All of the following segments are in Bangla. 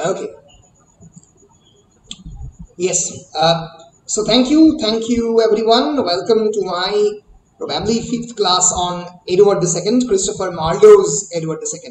Okay. Yes. So thank you everyone. Welcome to my probably fifth class on Edward II, Christopher Marlowe's Edward II.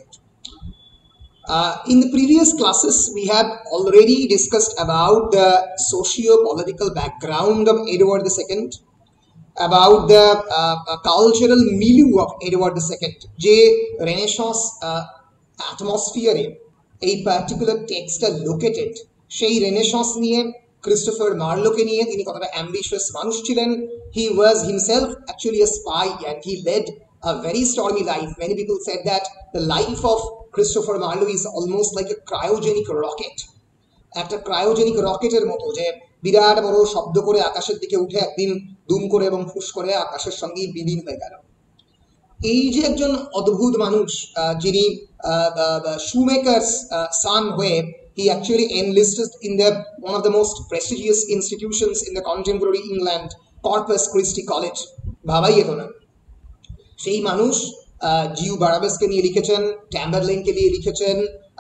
In the previous classes, we have already discussed about the socio-political background of Edward II, about the cultural milieu of Edward II, যে Renaissance atmosphere এই particular text located, সেই Renaissance নিয়ে ক্রিস্টোফার মার্লোকে নিয়ে তিনি কতটা ambitious মানুষ ছিলেন. He was himself actually a spy and he led a very stormy life. Many people said that the life of Christopher Marlowe is almost like a cryogenic rocket. একটা ক্রায়োজেনিক রকেটের মতো, যে বিরাট বড় শব্দ করে আকাশের দিকে উঠে একদিন দুম করে এবং ফুস করে আকাশের সঙ্গে বিলীন হয়ে গেল. এই যে একজন অদ্ভুত মানুষ, যিনি shoemaker's son হয়ে he actually enlisted in the one of the most prestigious institutions in the contemporary England, Corpus Christi College. ভাবাই যেত না. সেই মানুষ জিউ বারাবেসকে নিয়ে লিখেছেন, ট্যাম্বারলেনকে নিয়ে লিখেছেন,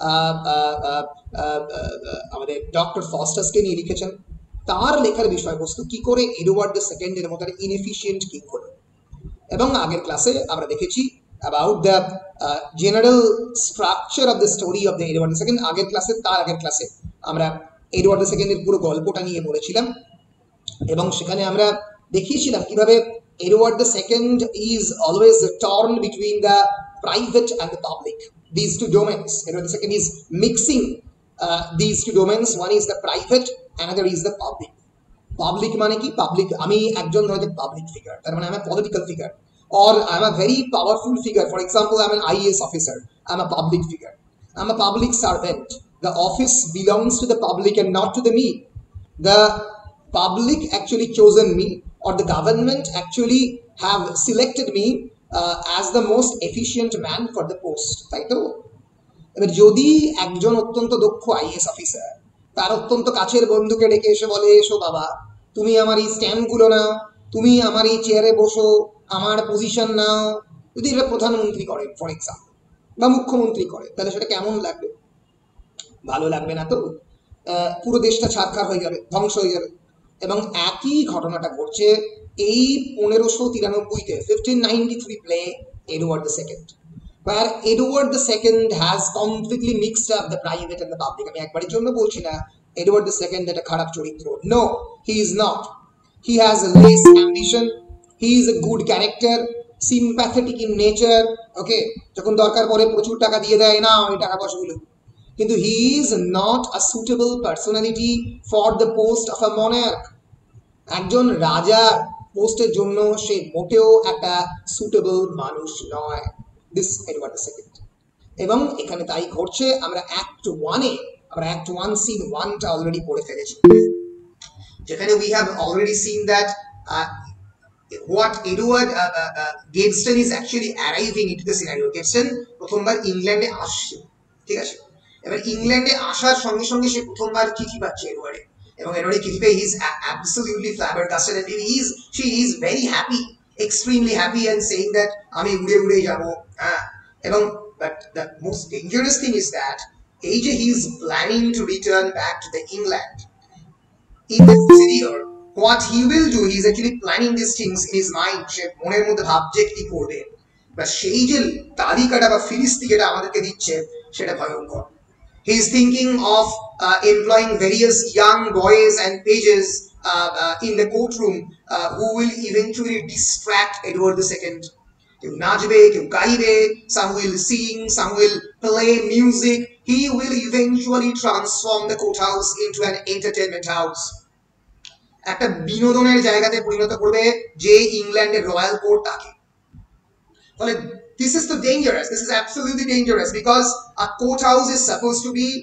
আমাদের ডক্টর ফস্টাসকে নিয়ে লিখেছেন. তার লেখার বিষয়বস্তু কি করে এডওয়ার্ড দ্য সেকেন্ডের মতো ইনএফিশিয়েন্ট কিং হলো. এবং আগের ক্লাসে আমরা দেখেছি about the general structure of the story of the Edward II. আগের ক্লাসে আমরা এডওয়ার্ড দ্য সেকেন্ডের পুরো গল্পটা নিয়ে বলেছিলাম এবং সেখানে আমরা দেখিয়েছিলাম কিভাবে Edward II is always torn between the private and the public, these two domains. Edward II is mixing these two domains. One is the private, another is the public. Public মানে কি? Public আমি একজন ধরনের public figure, তার মানে I'm a political figure, or I'm a very powerful figure. For example, I'm an IAS officer. I'm a public figure. I'm a public servant. The office belongs to the public and not to the me. The public actually chosen me, or the government actually have selected me as the most efficient man for the post. তাই তো? এবার যদি একজন অত্যন্ত দক্ষ আইএস অফিসার তার অত্যন্ত কাছের বন্ধুকে ডেকে এসে বলে, এসো বাবা, তুমি আমার এই স্ট্যাম্পগুলো নাও, তুমি আমার এই চেয়ারে বসো, আমার পজিশন নাও, যদি এটা প্রধানমন্ত্রী করে ফর এক্সাম্পল বা মুখ্যমন্ত্রী করে, তাহলে সেটা কেমন লাগবে? ভালো লাগবে না তো? পুরো দেশটা ছারখার হয়ে যাবে, ধ্বংস হয়ে যাবে. এবং একই ঘটনাটা ঘটছে এই 1593-তে 1593 play Edward II, where Edward II has completely mixed up the private and the public. আমি একবারের জন্য বলছি না Edward II একটা খারাপ চরিত্র. No, he is not. He has less ambition. He is a good character, sympathetic in nature. Okay, যখন দরকার পড়ে প্রচুর টাকা দিয়ে দেয়, না ওই টাকা পয়সাগুলো. কিন্তু he is not a suitable personality for the post of a monarch. একজন রাজার পোস্টের জন্য সে মোটেও একটা সুটেবল মানুষ নয়, দিস এডওয়ার্ড দ্য সেকেন্ড. এবং এখানে তাই ঘটছে. আমরা অ্যাক্ট 1 সিন 1টা অলরেডি পড়ে ফেলেছি, যেখানে we have already seen that what Edward Gaveston is actually arriving into the scenario. Gaveston প্রথমবার ইংল্যান্ডে আসছে, ঠিক আছে? এবার ইংল্যান্ডে আসার সঙ্গে সঙ্গে সে প্রথমবার চিঠি পাচ্ছে এডওয়ার্ডে, এবং এডওয়ার্ডে চিঠি পেয়ে he is absolutely flabbergasted and she is very happy, extremely happy, and saying that আমি উড়ে যাব. এবং but the most dangerous thing is that he is planning to return back to the England. In the procedure, what he will do, he is actually planning these things in his mind. সে মনের মধ্যে ভাবছে কি করবে, বা সেই যে তালিকাটা বা ফিরিস্তি যেটা আমাদেরকে দিচ্ছে সেটা ভয়ঙ্কর. He is thinking of employing various young boys and pages in the courtroom who will eventually distract Edward II. কেউ নাচবে, কেউ গাইবে, some will sing, some will play music. He will eventually transform the courthouse into an entertainment house. একটা বিনোদনের জায়গাতে পরিণত করবে যে ইংল্যান্ডের রয়্যাল কোর্ট তাকে. ফলে this is so dangerous. This is absolutely dangerous because a courthouse is supposed to be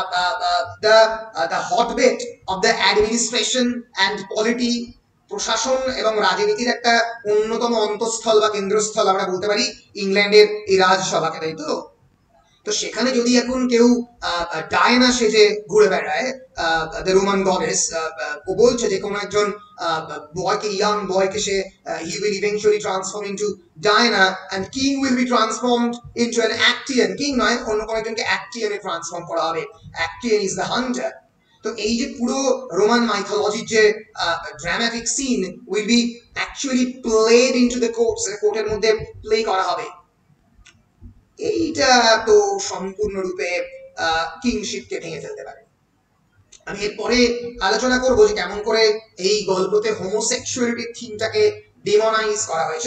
the hotbed of the administration and polity. প্রশাসন এবং রাজনীতির একটা অন্যতম অন্তঃস্থল বা কেন্দ্রস্থল আমরা বলতে পারি ইংল্যান্ডের এই রাজসভাকে, তাই তো? তো সেখানে যদি এখন কেউ ডায়না সেজে ঘুরে বেড়ায়, দ্য রোমান গডেস, ও বলছে যে কোনো একজন বয়কে, ইয়াং বয়কে সে he will eventually transform into Diana and king will be transformed into an Actaeon, king নয়, অন্য কোনো একজনকে Actaeon-এ ট্রান্সফর্ম করা হবে, Actaeon is the hunter। তো এই যে পুরো রোমান মাইথোলজির যে dramatic scene will be actually played into the courts, কোর্টের মধ্যে প্লে করা হবে। এইটা তো সম্পূর্ণরূপে কিংশিপকে ভেঙে ফেলতে পারে। আমি এরপরে আলোচনা করব যে কেমন করে এই গল্পতে হোমোসেক্সুয়ালিটির থিমটাকে ডেমোনাইজ করা হয়েছে।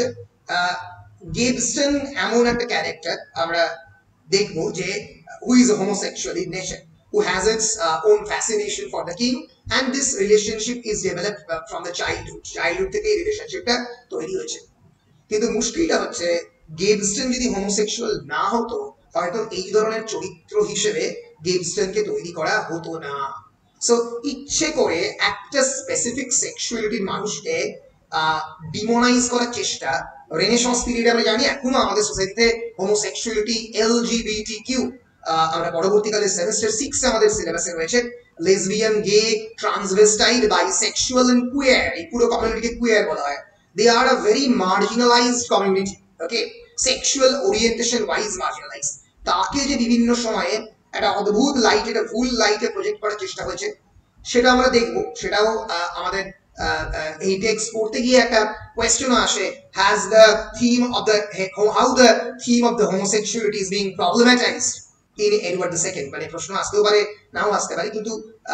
গিবসন এমন একটা ক্যারেক্টার আমরা দেখবো যে who is a homosexual in nature, who has its own fascination for the king, and this relationship is developed from the childhood থেকে এই রিলেশনশিপটা তৈরি হয়েছে। কিন্তু মুশকিলটা হচ্ছে গিবসন যদি হোমোসেক্সুয়াল না হতো হয়তো এই ধরনের চরিত্র হিসেবে গিবসনকে তৈরি করা হতো না। সো ইচ্ছে করে একটা স্পেসিফিক সেক্সুয়ালিটির মানুষকে ডিমোনাইজ করার চেষ্টা, রেনেসাঁস পিরিয়ডে আমরা জানি এখনো আমাদের সোসাইটিতে হোমোসেক্সুয়ালিটি, এলজিবিটিকিউ, আমরা পরবর্তীকালে সেমিস্টার 6 আমাদের সিলেবাসে রয়েছে lesbian, gay, transvestite, bisexual and queer, এই পুরো কমিউনিটিকে কুয়ার বলা হয়। They are a very marginalized community, okay, sexual orientation wise marginalized। তাকে যে বিভিন্ন সময়ে একটা অদ্ভুত লাইটে, একটা ভুল লাইটে প্রজেক্ট করার চেষ্টা হয়েছে, সেটা আমরা দেখবো। সেটাও আমাদের এই টেক্সট পড়তে গিয়ে একটা কোয়েশ্চেন আসে, has the theme of the how the theme of the homosexuality is being problematized in Edward II, মানে প্রশ্ন আসতেও পারে নাও আসতে পারে, কিন্তু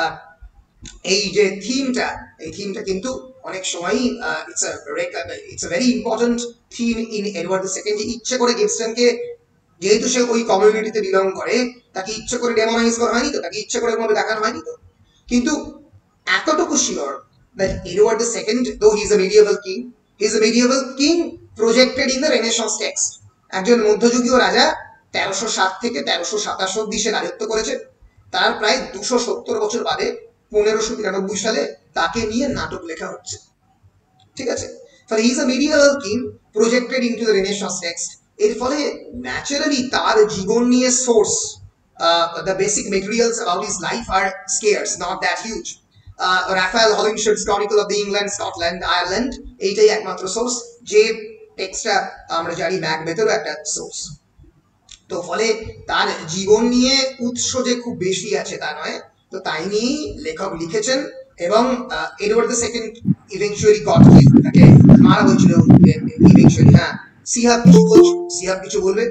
এই যে থিমটা, এই থিমটা কিন্তু অনেক সময়ই it's a very important theme in Edward II, যে ইচ্ছে করে গিবসনকে, যেহেতু সে ওই কমিউনিটিতে বিলং করে, তাকে ইচ্ছে করে ডেমোনাইজ করা হয়নি তো, তাকে ইচ্ছে করে কোনোভাবে দেখানো হয়নি তো। কিন্তু এতটুকু sure that Edward II, though he is a medieval king, he is a medieval king projected in the Renaissance text। একজন মধ্যযুগীয় রাজা 1307 থেকে 1327 অব্দি সে রাজত্ব করেছে। তার প্রায় 270 বছর বাদে 1593 সালে তাকে নিয়ে নাটক লেখা হচ্ছে, ঠিক আছে। ফলে he is a medieval king projected into the Renaissance text। এর ফলে ন্যাচারালি তার জীবন নিয়ে source, the basic materials about his life are scarce, not that huge। Raphael Holinshed's chronicle of the England, Scotland, Ireland, এইটাই একমাত্র সোর্স, যে টেক্সটটা আমরা জানি ম্যাকবেথেরও একটা সোর্স। তো ফলে তার জীবন নিয়ে উৎস যে খুব বেশি আছে তা নয়, তো তাই নিয়েই লেখক লিখেছেন। এবং Edward II eventually got killed, তাকে মারা হয়েছিল ইভেনচুয়ালি। হ্যাঁ, সিহাব কিছু বলবে?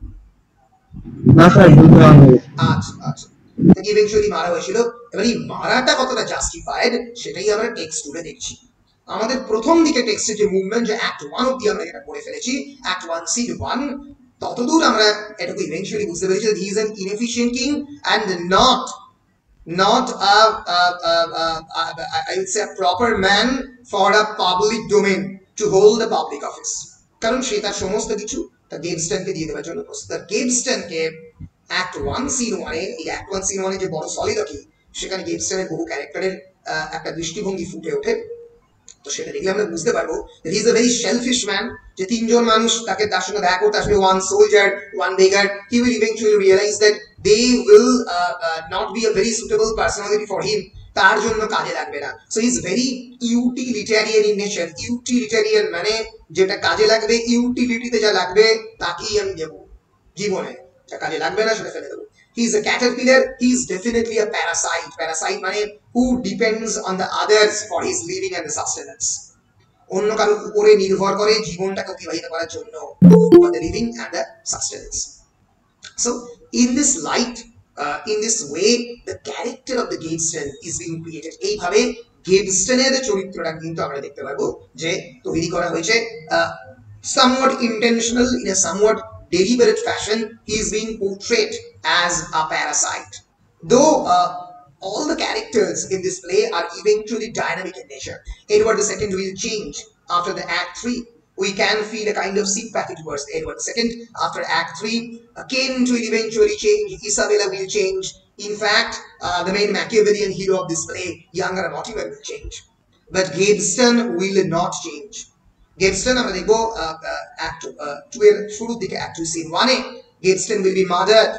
না স্যার, বলতে হবে। আচ্ছা আচ্ছা, তাকে ইভেনচুয়ালি মারা হয়েছিল। এবার এই মারাটা কতটা জাস্টিফাইড সেটাই আমরা টেক্সট তুলে দেখছি। আমাদের প্রথম দিকে টেক্সটের যে মুভমেন্ট, যে অ্যাক্ট 1 অব্দি আমরা এটা পড়ে ফেলেছি, অ্যাক্ট 1 scene 1, ততদূর আমরা এটাকে ইভেনচুয়ালি বুঝতে পেরেছি that he is an inefficient king and not I would say a proper man for a public domain to hold a public office। কারণ সে তার সমস্ত কিছু তার গিবসনকে দিয়ে দেওয়ার জন্য প্রস্তুত। তার গিবসনকে অ্যাক্ট 1 scene 1 এ, এই অ্যাক্ট 1 scene 1 এ যে বড় সলিডাকি, সেখানে গিবসনের বহু ক্যারেক্টারের একটা দৃষ্টিভঙ্গি ফুটে ওঠে। তো সেটা দেখলে আমরা বুঝতে পারবো that he is a very selfish man, যে তিনজন মানুষ তাকে তার সঙ্গে দেখা করতে আসবে, one soldier, one beggar, he will eventually realize that they will not be a very suitable personality for him, তার জন্য কাজে লাগবে না। so he is very utilitarian in nature। utilitarian মানে যেটা কাজে লাগবে, ইউটিলিটিতে যা লাগবে তাকেই আমি দেব, জীবনে যা কাজে লাগবে না সেটা ফেলে দেবো। he is a caterpillar, he is definitely a parasite মানে who depends on the others for his living and the sustenance। অন্য কারোর উপরে নির্ভর করে জীবনটাকে অতিবাহিত করার জন্য, for the living and the sustenance। so in this light, in this way, the character of the Gaveston is being created। এইভাবে গিবসনের চরিত্রটা কিন্তু আমরা দেখতে পারবো যে তৈরি করা হয়েছে, somewhat intentional, in a somewhat deliberate fashion he is being portrayed as a parasite, though all the characters in this play are eventually dynamic in nature। Edward II will change after the Act 3, we can feel a kind of sympathy towards Edward II after Act 3। Kent will eventually change, Isabella will change, in fact the main Machiavellian hero of this play, younger Mortimer, will change, but Gaveston will not change। Gibson আমরা দেখবো অ্যাক্ট 2 এর শুরুর দিকে, অ্যাক্ট 2 scene 1 এ Gaveston will be murdered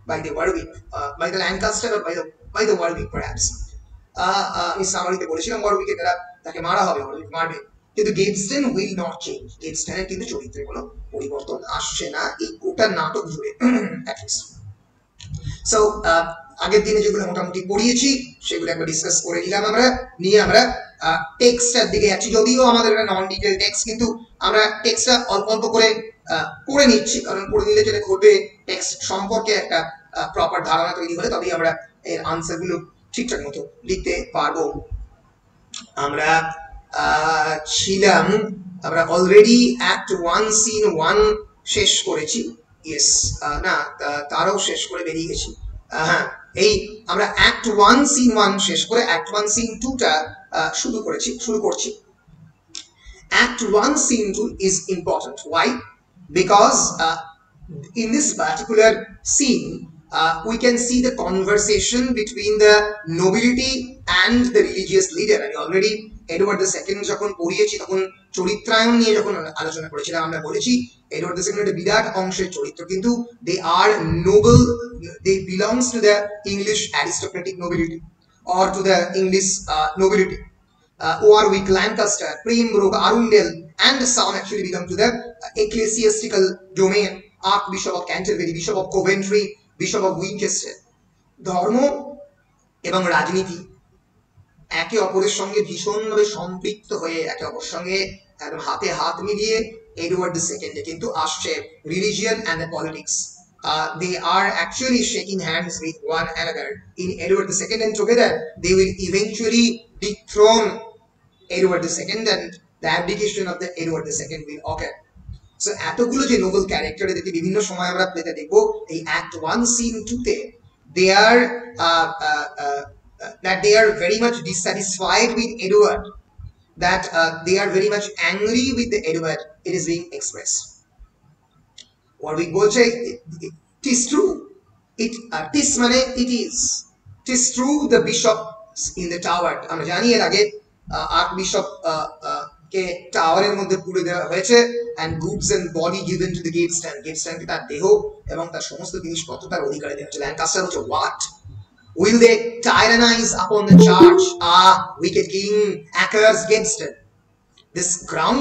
by the Warwick, by the Lancaster or by the Warwick perhaps. আমি সামারিতে বলেছিলাম ওয়ারউইকে তাকে মারা হবে, ওয়ারউইক মারবে, কিন্তু গেটসটন উইল নট চেঞ্জ। গেটসটনের কিন্তু চরিত্রে কোনো পরিবর্তন আসছে না এই গোটা নাটক জুড়ে অ্যাটলিস্ট। সো আগের দিনে যেগুলো মোটামুটি পড়িয়েছি সেগুলো একবার ডিসকাস করে নিলাম আমরা, নিয়ে আমরা টেক্সটের দিকে যাচ্ছি। যদিও আমাদের একটা নন ডিটেল টেক্সট, কিন্তু আমরা টেক্সটটা অল্প অল্প করে পড়ে নিচ্ছি, কারণ পড়ে নিলে যেটা ঘটবে টেক্সট সম্পর্কে একটা প্রপার ধারণা তৈরি হলে তবেই আমরা এর আনসারগুলো ঠিকঠাক মতো লিখতে পারবো। আমরা ছিলাম, আমরা অলরেডি অ্যাক্ট 1 সিন 1 শেষ করেছি। ইয়েস, না তারও শেষ করে বেরিয়ে গেছি। হ্যাঁ, এই আমরা অ্যাক্ট 1 সিন 1 শেষ করে অ্যাক্ট 1 সিন 2টা শুরু করছি। Act 1 scene 2 is important. Why? Because in this particular scene we can see the conversation between the nobility and the religious leader. আমি অলরেডি এডওয়ার্ড দ্য সেকেন্ড যখন পড়িয়েছি তখন চরিত্রায়ন নিয়ে যখন আলোচনা করেছিলাম আমরা বলেছি এডওয়ার্ড দ্য সেকেন্ড একটা বিরাট অংশের চরিত্র, কিন্তু they are noble, they belongs to the English aristocratic nobility or to the English nobility. Warwick, Lancaster, Pembroke, Arundel and some actually belong to the ecclesiastical domain. Archbishop of Canterbury, Bishop of Coventry, Bishop of Winchester. ধর্ম এবং রাজনীতি একে অপরের সঙ্গে ভীষণভাবে সম্পৃক্ত হয়ে একে অপরের সঙ্গে একদম হাতে হাত মিলিয়ে এডওয়ার্ড দ্য সেকেন্ডে কিন্তু আসছে religion and the politics. They are actually shaking hands with one another in Edward II, and together they will eventually dethrone Edward II, and the abdication of the Edward II will occur. So এতগুলো যে নোবেল ক্যারেক্টার এদেরকে বিভিন্ন সময় আমরা প্লেতে দেখবো এই অ্যাক্ট 1 সিন 2তে they are that they are very much dissatisfied with Edward, that they are very much angry with the Edward. It is being expressed. Warwick বলছে it is true, this মানে it is true the bishop in the tower. আমরা জানি এর আগে আর্কবিশপ কে টাওয়ারের মধ্যে পুরে দেওয়া হয়েছে and goods and body given to the Gateston কে তার দেহ এবং তার সমস্ত জিনিসপত্র তার অধিকারে দেওয়া হয়েছে। ল্যাঙ্কাস্টার বলছে what will they tyrannize upon the church? Wicked king, accursed Gateston, this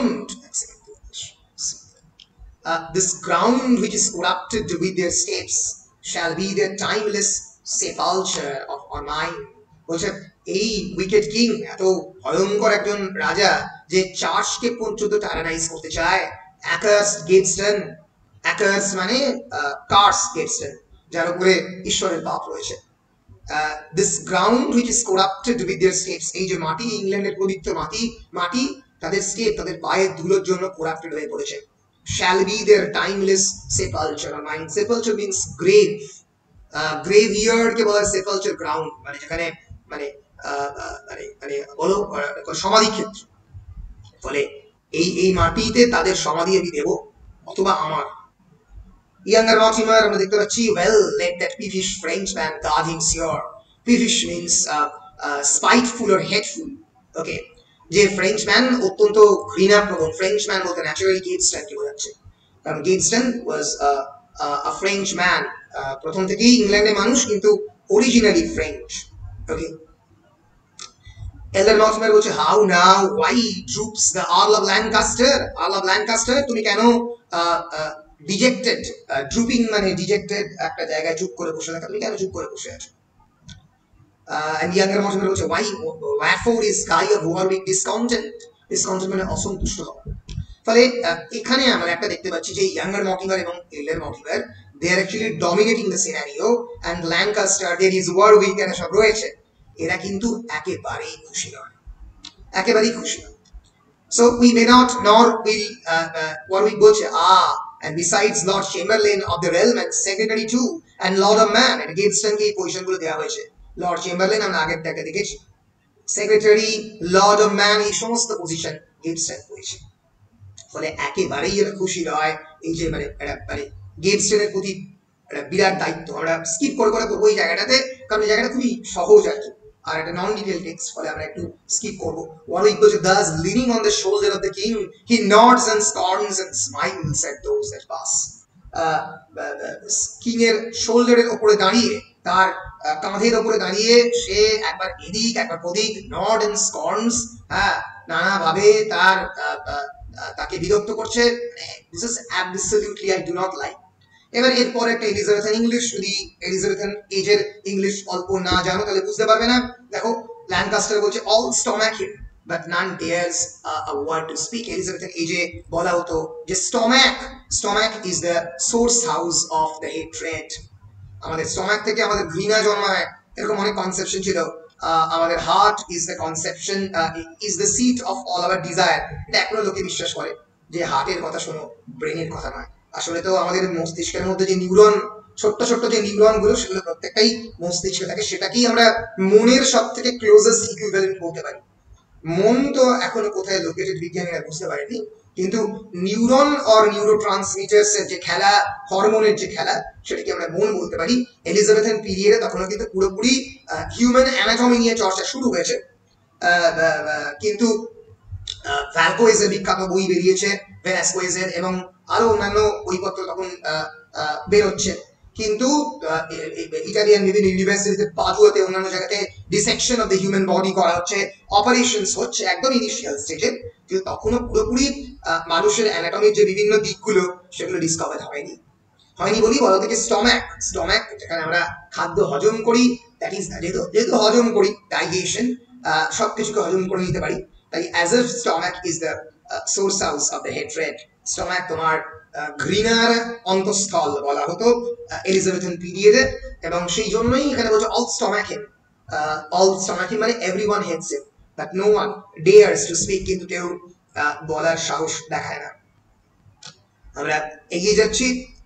ground which is corrupted with their steps shall be the timeless sepulture of our mind. বলছে এই উইকেড কিং, এত ভয়ঙ্কর একজন রাজা যে চার্চকে পর্যন্ত টাইরানাইজ করতে চায়, অ্যাকার্সড গেটসটন, অ্যাকার্স মানে কার্স গেটসটন, যার উপরে ঈশ্বরের পাপ রয়েছে। This ground which is corrupted with their steps, এই যে মাটি, ইংল্যান্ডের পবিত্র মাটি তাদের স্টেপ, তাদের পায়ের ধুলোর জন্য করাপ্টেড হয়ে পড়েছে। shall be their timeless sepulture or mind. Sepulture means grave. Graveyard কে বলা হয় sepulture ground, মানে যেখানে মানে বলো সমাধি ক্ষেত্র। ফলে এই মাটিতে তাদের সমাধি আমি দেব, অথবা আমার। ইয়াঙ্গার মর্টিমার আমরা দেখতে পাচ্ছি well let that peevish Frenchman guard him sure. Peevish means spiteful or hateful. Okay, যে ফ্রেঞ্চম্যান অত্যন্ত ঘৃণাপ্রবণ, ফ্রেঞ্চম্যান বলতে ন্যাচারালি গেটসটনকে বোঝাচ্ছে, কারণ গেটসটন ওয়াজ আ ফ্রেঞ্চ ম্যান, প্রথম থেকেই ইংল্যান্ডের মানুষ কিন্তু originally French. Okay, elder Mortimer বলছে how now why droops the earl of Lancaster, তুমি কেন ডিজেক্টেড, ড্রুপিং মানে ডিজেক্টেড, একটা জায়গায় চুপ করে বসে থাকা, তুমি কেন চুপ করে বসে আছো? And younger Mortimer বলছে wherefore is Guy of Warwick discontent মানে অসন্তুষ্ট হওয়া। ফলে এখানে আমরা একটা দেখতে পাচ্ছি যে ইয়াঙ্গার মর্টিমার এবং elder Mortimer they are actually dominating the scenario, and Lancaster, there is Warwick, এরা সব রয়েছে, এরা কিন্তু একেবারেই খুশি নয়। So we may not, nor will Warwick বলছে and besides Lord Chamberlain of the realm and Secretary too and Lord of Man, and গেটসটনকে এই পজিশনগুলো দেওয়া হয়েছে। লর্ড চেম্বারলেন আমরা আগের থেকে দেখেছি, সেক্রেটারি, লর্ড অফ ম্যান, এই সমস্ত পজিশন গেটসটন করেছে। ফলে একেবারেই এরা খুশি নয়। এই যে মানে গেটসটনের প্রতি একটা বিরাট দায়িত্ব, আমরা স্কিপ করে করবো এই জায়গাটাতে, কারণ এই জায়গাটা খুবই সহজ আর কি, আর একটা নন ডিটেল টেক্সট, ফলে আমরা একটু স্কিপ করবো। Warwick বলছে thus leaning on the shoulder of the king he nods and scorns and smiles at those that pass. King এর শোল্ডারের উপরে দাঁড়িয়ে, তার কাঁধের উপরে দাঁড়িয়ে সে একবার এদিক একবার ওদিক নড এন্ড স্কর্নস, নানাভাবে তাকে বিরক্ত করছে। This is absolutely I do not like. এবার এরপর একটা এলিজাবেথান ইংলিশ, যদি এলিজাবেথান এজের ইংলিশ অল্প না জানো তাহলে বুঝতে পারবে না। দেখো ল্যানকাস্টার বলছে all stomach him but none dares a word to speak। এলিজাবেথের এজে বলা হতো যে stomach is the source house of the hatred। আমাদের স্টমাক থেকে আমাদের ঘৃণা জন্মায়, এরকম অনেক কনসেপশন ছিল। আমাদের heart is the conception is the seat of all our desire. এটা এখনো লোকে বিশ্বাস করে যে হার্টের কথা শোনো, ব্রেনের কথা নয়। আসলে তো আমাদের মস্তিষ্কের মধ্যে যে নিউরন, ছোট্ট ছোট্ট যে নিউরন গুলো, সেগুলো প্রত্যেকটাই মস্তিষ্কে থাকে। সেটাকেই আমরা মনের সব থেকে ক্লোজেস্ট ইকুইভ্যালেন্ট বলতে পারি। মন তো এখনো কোথায় লোকেটেড বিজ্ঞানীরা বুঝতে পারেনি, কিন্তু নিউরন অর নিউরো ট্রান্সমিটার্স এর যে খেলা, হরমোনের যে খেলা, সেটাকে আমরা মন বলতে পারি। এলিজাবেথান পিরিয়ডে তখনও কিন্তু পুরোপুরি হিউম্যান অ্যানাটমি নিয়ে চর্চা শুরু হয়েছে। কিন্তু ভ্যালকোয়েজের বিখ্যাত বই বেরিয়েছে, ভেলাস্কোয়েজের, এবং আরো অন্যান্য বইপত্র তখন বেরোচ্ছে। কিন্তু ইটালিয়ান বিভিন্ন ইউনিভার্সিটিতে, পাদুয়াতে, অন্যান্য জায়গাতে dissection of the human body করা হচ্ছে, অপারেশনস হচ্ছে একদম ইনিশিয়াল স্টেজে, কিন্তু তখনও পুরোপুরি মানুষের অ্যানাটমির যে বিভিন্ন দিকগুলো সেগুলো ডিসকভার হয়নি বলি বলা থেকে স্টমাক যেখানে আমরা খাদ্য হজম করি, দ্যাট ইজ যেহেতু হজম করি, ডাইজেশন, সবকিছুকে হজম করে নিতে পারি, তাই as a stomach is the source house of the hatred. Stomach তোমার ঘৃণার অন্তঃস্থল বলা হতো এলিজাবেথান পিরিয়ডে, এবং সেই জন্যই এখানে বলছে অল স্টমাক হিম মানে everyone hates him but no one dares to speak, কিন্তু কেউ বলার সাহস দেখায় না। আমরা এগিয়ে যাচ্ছি।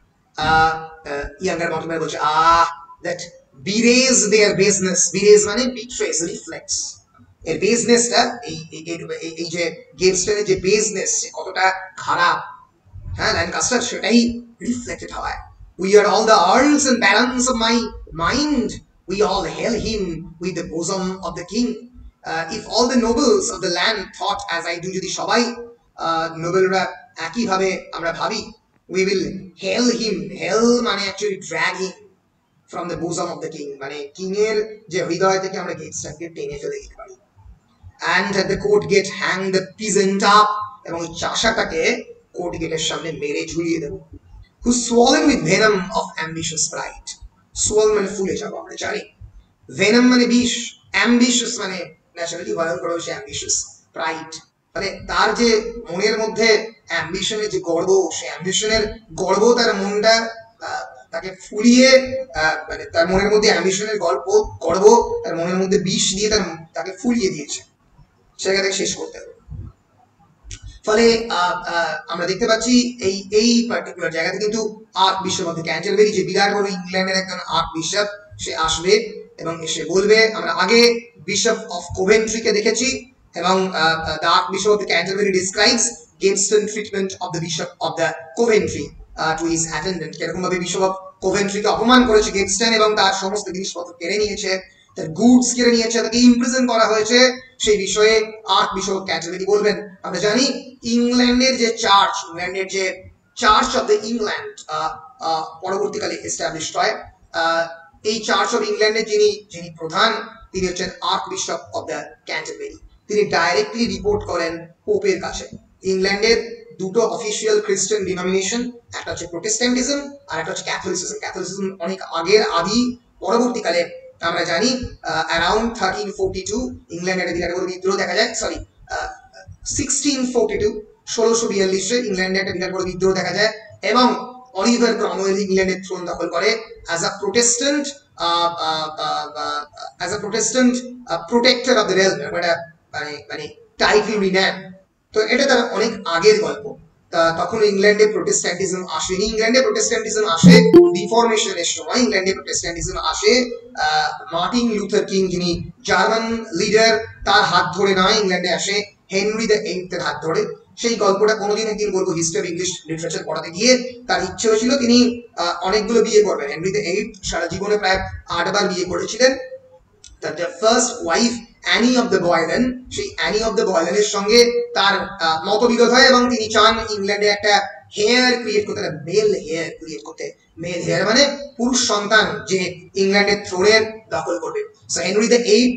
ইয়াঙ্গার মর্টিমার বলছে that betrays their business, betrays মানে betrays, reflects এর বিজনেসটা, এই যে গেমস্টারের যে বিজনেস কতটা খারাপ, ল্যানকাস্টার সেটাই রিফ্লেক্টেড হয়। We are all the earls and barons of my mind, we all hail him with the bosom of the king। If all the nobles of the land thought as I do, যদি সবাই নোবেলরা একই ভাবে আমরা ভাবি, we will hail him, hail মানে actually drag him from the bosom of the king, মানে কিং এর যে হৃদয় থেকে আমরা গেটসটাকে টেনে ফেলে দিতে পারি। And at the court gate hang the peasant up, এবং চাষাটাকে কোর্ট গেটের সামনে মেরে ঝুলিয়ে দেব। Who swollen with venom of ambitious pride, swollen মানে ফুলে যাবো আমরা জানি, venom মানে বিষ, ambitious মানে ন্যাচারালি ভয়ঙ্কর হচ্ছে ambitious, pride মানে তার যে মনের মধ্যে অ্যাম্বিশনের যে গর্ব, সেই অ্যাম্বিশনের গর্ব তার মনটা তাকে ফুলিয়ে, মানে তার মনের মধ্যে অ্যাম্বিশনের গর্ব তার মনের মধ্যে বিষ দিয়ে তাকে ফুলিয়ে দিয়েছে, সেটাকে শেষ করতে হবে। ফলে আমরা দেখতে পাচ্ছি এই পার্টিকুলার জায়গাতে কিন্তু archbishop of the Canterbury, যে বিরাট বড় ইংল্যান্ডের একজন আর্ক বিশপ, সে আসবে এবং এসে বলবে, আমরা আগে বিশপ অফ কোভেন্ট্রিকে দেখেছি, এবং the archbishop of the Canterbury describes Gaveston treatment of the bishop of the Coventry to his attendant। এরকম ভাবে বিশপ অফ কোভেন্ট্রিকে অপমান করেছে গেভস্টন, এবং তার সমস্ত জিনিসপত্র কেড়ে নিয়েছে, তার গুডস কেড়ে নিয়েছে, তাকে ইমপ্রিজন করা হয়েছে। সেই বিষয়ে আর্ক বিশপ অফ ক্যান্টারবেরি বলবেন। আমরা জানি ইংল্যান্ডের যে চার্চ অফ দ্য ইংল্যান্ড পরবর্তীকালে এস্টাবলিশড হয়, এই চার্চ অফ ইংল্যান্ডের যিনি প্রধান, তিনি হচ্ছেন archbishop of the Canterbury. তিনি ডাইরেক্টলি রিপোর্ট করেন পোপের কাছে। ইংল্যান্ডের দুটো অফিসিয়াল খ্রিস্টান ডিনোমিনেশন, একটা হচ্ছে প্রোটেস্ট্যান্টিজম আর একটা হচ্ছে ক্যাথলিসিজম। ক্যাথলিসিজম অনেক আগের, আদি, পরবর্তীকালে আমরা জানি অ্যারাউন্ড 1342 ইংল্যান্ডের বিরাট বড় বিদ্রোহ দেখা যায়, 1642 ইংল্যান্ডে একটা বিরাট বড় বিদ্রোহ দেখা যায়, এবং অলিভার ক্রমওয়েল ইংল্যান্ডের থ্রোন দখল করে as a Protestant protector of the realm, মানে টাইটেল রিন্যাম। তো এটা তার অনেক আগের গল্প। তখন ইংল্যান্ডে প্রোটেস্ট্যান্টিজম আসেনি। ইংল্যান্ডে প্রোটেস্ট্যান্টিজম আসে রিফরমেশনের সময়। ইংল্যান্ডে প্রোটেস্ট্যান্টিজম আসে মার্টিন লুথার কিং, যিনি জার্মান লিডার, তার হাত ধরে নয়। ইংল্যান্ডে আসে হেনরি দ্য এইথ এর হাত ধরে। সেই গল্পটা কোনোদিন একদিন বলবো হিস্ট্রি অফ ইংলিশ লিটারেচার পড়াতে গিয়ে। তার ইচ্ছে হয়েছিল তিনি অনেকগুলো বিয়ে করবেন। হেনরি দ্য এইথ সারা জীবনে প্রায় 8 বার বিয়ে করেছিলেন। তার first wife Anne of the Boleyn, সেই অ্যানি অফ দ্য বয়লেনের সঙ্গে তার মতবিরোধ হয়, এবং তিনি চান ইংল্যান্ডে একটা হেয়ার ক্রিয়েট করতে, মেল হেয়ার ক্রিয়েট করতে। মেল হেয়ার মানে পুরুষ সন্তান যে ইংল্যান্ডের থ্রোনের দখল করবে। সো হেনরি দ্য এইট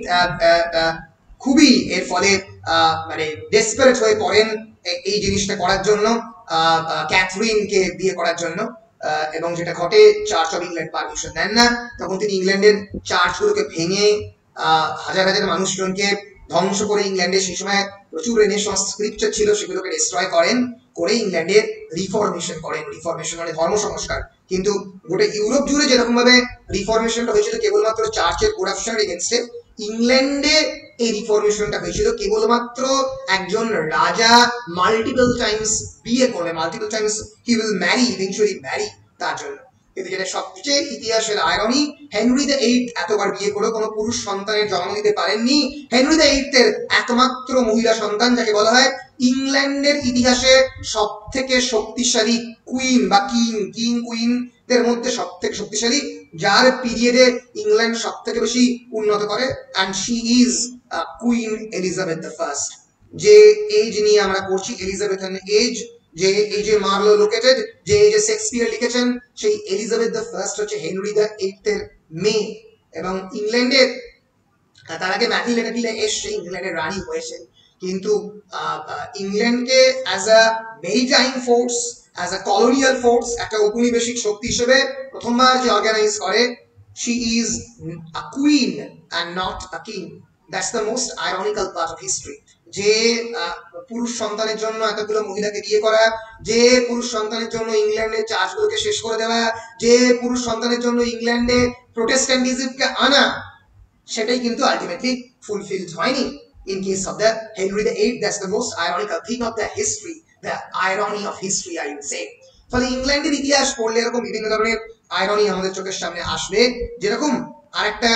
খুবই এর ফলে মানে ডেসপারেট হয়ে পড়েন এই জিনিসটা করার জন্য, ক্যাথরিনকে বিয়ে করার জন্য। এবং যেটা ঘটে, চার্চ অফ ইংল্যান্ড পারমিশন দেন না। তখন তিনি ইংল্যান্ডের চার্চগুলোকে ভেঙে হাজার হাজার মানুষজনকে ধ্বংস করে, ইংল্যান্ডে সেই সময় প্রচুর রেনেসাঁস স্ক্রিপচার ছিল, সেগুলোকে ডিস্ট্রয় করেন, করে ইংল্যান্ডের রিফরমেশন করেন। রিফরমেশন মানে ধর্ম সংস্কার। কিন্তু গোটা ইউরোপ জুড়ে যেরকম ভাবে রিফরমেশনটা হয়েছিল কেবলমাত্র চার্চের করাপশনের এগেনস্টে, ইংল্যান্ডে এই রিফরমেশনটা হয়েছিল কেবলমাত্র একজন রাজা মাল্টিপল টাইমস বিয়ে করবে, multiple times he will marry, eventually marry, তার জন্য। কিন্তু যেটা সবচেয়ে ইতিহাসের আয়রনি, হেনরি দ্য এইট এতবার বিয়ে করে কোনো পুরুষ সন্তানের জন্ম দিতে পারেননি। হেনরি দ্য এইট এর একমাত্র মহিলা সন্তান, যাকে বলা হয় ইংল্যান্ডের ইতিহাসে সব থেকে শক্তিশালী কুইন বা কিং কুইনদের মধ্যে সব থেকে শক্তিশালী, যার পিরিয়ডে ইংল্যান্ড সব থেকে বেশি উন্নত করে, and she is Queen Elizabeth the first. যে এজ নিয়ে আমরা পড়ছি, এলিজাবেথান এজ, যে এজে মার্লো লোকেটেড, যে এজে শেক্সপিয়ার লিখেছেন, সেই এলিজাবেথ দ্য ফার্স্ট হচ্ছে হেনরি দ্য এইট এর মেয়ে। এবং ইংল্যান্ডের, তার আগে ম্যাথিলেটাটিলে এসে ইংল্যান্ডের রানী হয়েছে, কিন্তু ইংল্যান্ডকে as a maritime force, as a colonial force, একটা ঔপনিবেশিক শক্তি হিসেবে প্রথমবার যে অর্গানাইজ করে, she is a queen and not a king. That's the most ironical part of history. যে পুরুষ সন্তানের জন্য এতগুলো মহিলাকে বিয়ে করা, যে পুরুষ সন্তানের জন্য ইংল্যান্ডের চার্চগুলোকে শেষ করে দেওয়া, যে পুরুষ সন্তানের জন্য ইংল্যান্ডে প্রোটেস্ট্যান্টিজমকে আনা, সেটাই কিন্তু আলটিমেটলি ফুলফিলড হয়নি। In case of the Henry VIII, that's the most ironical thing of the history, the irony of history, I would say. ফলে ইংল্যান্ডের ইতিহাস পড়লে এরকম বিভিন্ন ধরনের আয়রনি আমাদের চোখের সামনে আসবে। যেরকম আরেকটা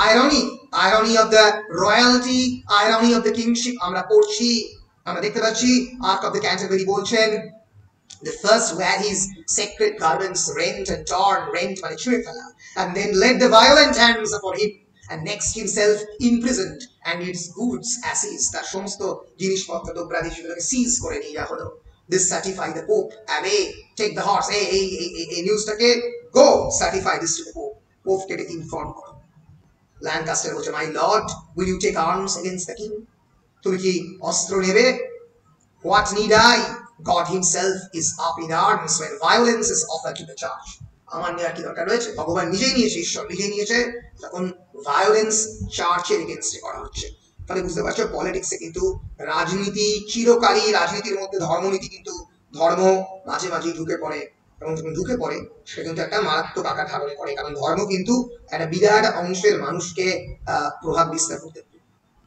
irony of the royalty, irony of the kingship আমরা পড়ছি, আমরা দেখতে পাচ্ছি আর্ক অফ দ্য ক্যান্টারবেরি বলছেন, the first wear his sacred garments rent and torn, rent মানে ছুঁড়ে ফেলা, and then led the violent hands upon him, and next himself imprisoned and its goods asses, তার সমস্ত জিনিসপত্র দ্রব্যাদি সেগুলোকে সিজ করে নিয়ে যাওয়া হলো। This certify the Pope, away, take the horse, এই নিউজটাকে go certify this to the Pope, Pope কে ইনফর্ম করো। ল্যাঙ্কাস্টার বলছে, my lord, will you take arms against the king? তুমি কি অস্ত্র নেবে? What need I? God himself is up in arms when violence is offered to the church. আমার নেওয়ার কি দরকার রয়েছে? ভগবান নিজেই নিয়েছে, ঈশ্বর নিজেই নিয়েছে, তখন ভায়োলেন্স চার্চের এগেইনস্টে করা হচ্ছে। তাহলে বুঝতে পারছো, পলিটিক্সে কিন্তু রাজনীতি চিরকালই, রাজনীতির মধ্যে ধর্মনীতি কিন্তু ধর্ম মাঝে মাঝে ঢুকে পড়ে, এবং যখন ঢুকে পড়ে সেটা কিন্তু একটা মারাত্মক আকার ধারণ করে, কারণ ধর্ম কিন্তু একটা বিরাট অংশের মানুষকে প্রভাব বিস্তার করতে পারে।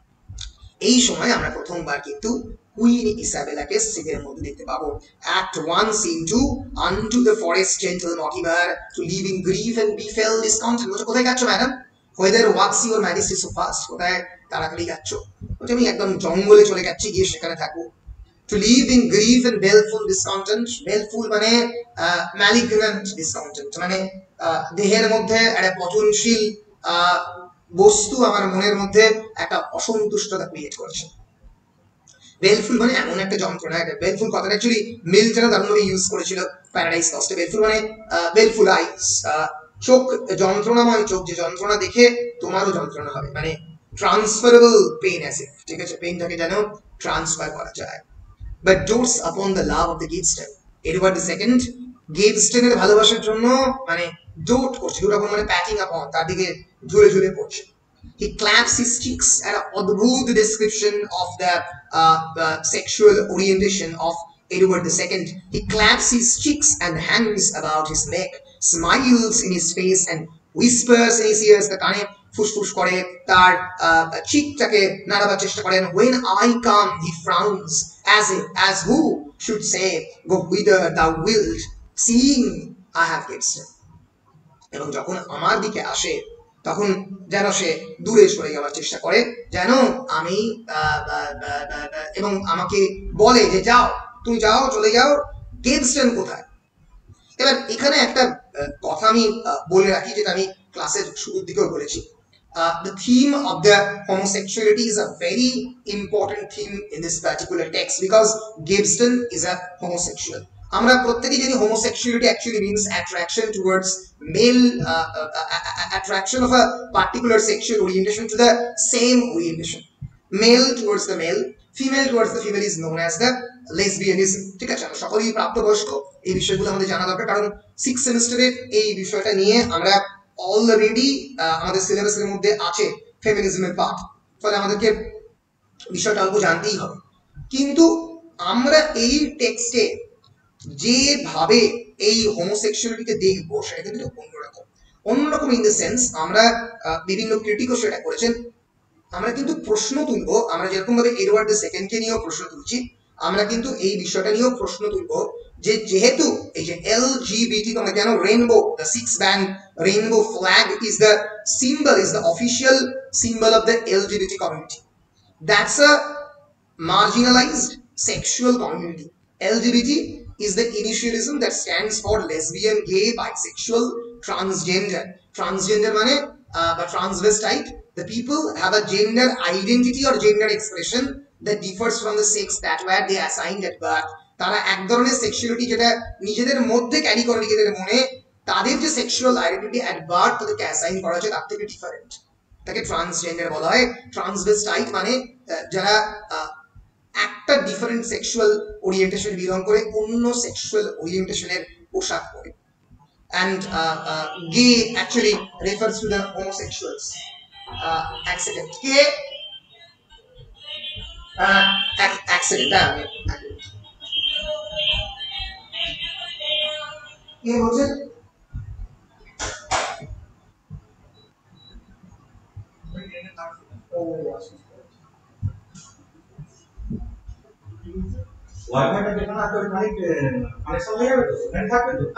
এই সময় আমরা প্রথমবার কিন্তু কুইন ইসাবেলাকে সিনের মধ্যে দেখতে পাবো। Act 1 Scene 2, unto the forest gentle Mortimer, to live in grief and be fell discontent. বলছে, কোথায় যাচ্ছ madam? Whither walks your majesty so fast? কোথায় তাড়াতাড়ি যাচ্ছ? বলছে, আমি একদম জঙ্গলে চলে যাচ্ছি, গিয়ে সেখানে থাকবো। To live in grief and baleful discontent, baleful মানে malignant discontent, মানে দেহের মধ্যে একটা পচনশীল বস্তু আমার মনের মধ্যে একটা অসন্তুষ্টতা ক্রিয়েট করছে। বেলফুল মানে এমন একটা যন্ত্রণা, এটা বেলফুল কথাটা অ্যাকচুয়ালি মিল্টন দারুণভাবে ইউজ করেছিল প্যারাডাইস লস্টে। বেলফুল মানে বেলফুল আইস, চোখ যন্ত্রণাময় চোখ, যে যন্ত্রণা দেখে তোমারও যন্ত্রণা হবে, মানে ট্রান্সফারেবল পেইন অ্যাজ ইফ, ঠিক আছে, পেইনটাকে যেন ট্রান্সফার করা যায়। But dotes upon the love of the Gaveston, Edward the second গেভস্টনের ভালোবাসার জন্য মানে ডোট করছে, ডোট আপন মানে প্যাকিং আপন, তার দিকে ঝুলে ঝুলে পড়ছে। He claps his cheeks, at an adbhut description of the sexual orientation of Edward II. He claps his cheeks and hangs about his neck, smiles in his face and whispers in his ears, the কানে ফুসফুস করে তার চিকটাকে নাড়াবার চেষ্টা করেন। When I come, he frowns as who should say, go whither thou wilt, seeing I have gifts. এবং যখন আমার দিকে আসে তখন যেন সে দূরে সরে যাওয়ার চেষ্টা করে, যেন আমি এবং আমাকে বলে যে যাও, তুমি যাও, চলে যাও, গেভস্টন কোথায়? এবার এখানে একটা কথা আমি বলে রাখি, যেটা আমি ক্লাসের শুরুর দিকেও বলেছি। The theme of the homosexuality is a very important theme in this particular text because Gaveston is a homosexual. আমরা প্রত্যেকেই জানি homosexuality actually means attraction towards male attraction of a particular sexual orientation to the same orientation. Male towards the male, female towards the female is known as the lesbianism. ঠিক আছে, আমরা সকলেই প্রাপ্তবয়স্ক, এই বিষয়গুলো আমাদের জানা দরকার, কারণ 6th সেমিস্টারে এই বিষয়টা নিয়ে আমরা অলরেডি আমাদের সিলেবাসের মধ্যে আছে ফেমিনিজমের পার্ট, ফলে আমাদেরকে বিষয়টা অল্প জানতেই হবে। কিন্তু আমরা এই টেক্সটে যেভাবে এই হোমোসেক্সুয়ালিটিকে দেখবো সেটা কিন্তু অন্যরকম ইন দ্য সেন্স, আমরা বিভিন্ন ক্রিটিকও সেটা করেছেন, আমরা কিন্তু প্রশ্ন তুলবো, আমরা যেরকম ভাবে এডওয়ার্ড দ্য সেকেন্ডকে নিয়েও প্রশ্ন তুলছি, আমরা কিন্তু এই বিষয়টা নিয়েও প্রশ্ন তুলবো যে যেহেতু এই যে এলজিবিটি, তোমরা জানো rainbow, the 6 band rainbow flag is the symbol, is the official symbol of the LGBT community. That's a marginalized sexual community. LGBT is the initialism that stands for lesbian, gay, bisexual, transgender. Transgender মানে বা transvestite. The people have a gender identity or gender expression that differs from the sex that were they assigned at birth. তারা এক ধরনের সেক্সুয়ালিটি যেটা নিজেদের মধ্যে ক্যারি করে নিজেদের মনে, তাদের যে সেক্সুয়াল আইডেন্টিটি অ্যাট বার্থ তাদেরকে অ্যাসাইন করা হয়েছে তার থেকে ডিফারেন্ট, তাকে ট্রান্সজেন্ডার বলা হয়। ট্রান্সভেস্টাইট মানে যারা একটা ডিফারেন্ট সেক্সুয়াল ওরিয়েন্টেশন বিলং করে অন্য সেক্সুয়াল ওরিয়েন্টেশনের পোশাক পরে। And gay actually refers to the homosexuals. Accident. Gay accident. কি বলছে? ওয়াইফাইটা যেখানে আছে ওখানে কানেকশন হয়ে যাবে তো, নেট থাকবে তো?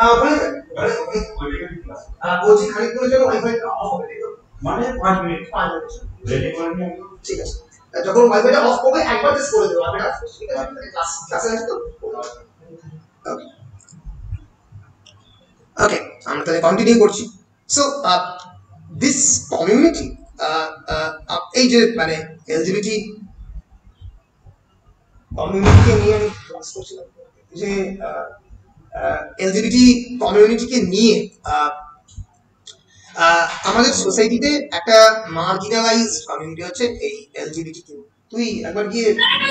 বলছি খানিকক্ষণের জন্য ওয়াইফাইটা অফ হবে, তাই তো? মানে 5 মিনিট রেডি করে নিয়ে ঠিক আছে, যখন ওয়াইফাইটা অফ করবে একবার জাস্ট করে দেবো, ওয়াইফাইটা অফ ঠিক আছে? ক্লাসে আছে তো? ওকে ওকে, আমরা তাহলে কন্টিনিউ করছি। সো দিস কমিউনিটি, এই যে মানে এলজিবিটি কমিউনিটিকে নিয়ে আমি ক্লাস করছিলাম, যে এলজিবিটি কমিউনিটিকে নিয়ে আমাদের সোসাইটিতে একটা মার্জিনালাইজড কমিউনিটি হচ্ছে এই এলজিবিটি কিউ। তুই একবার গিয়ে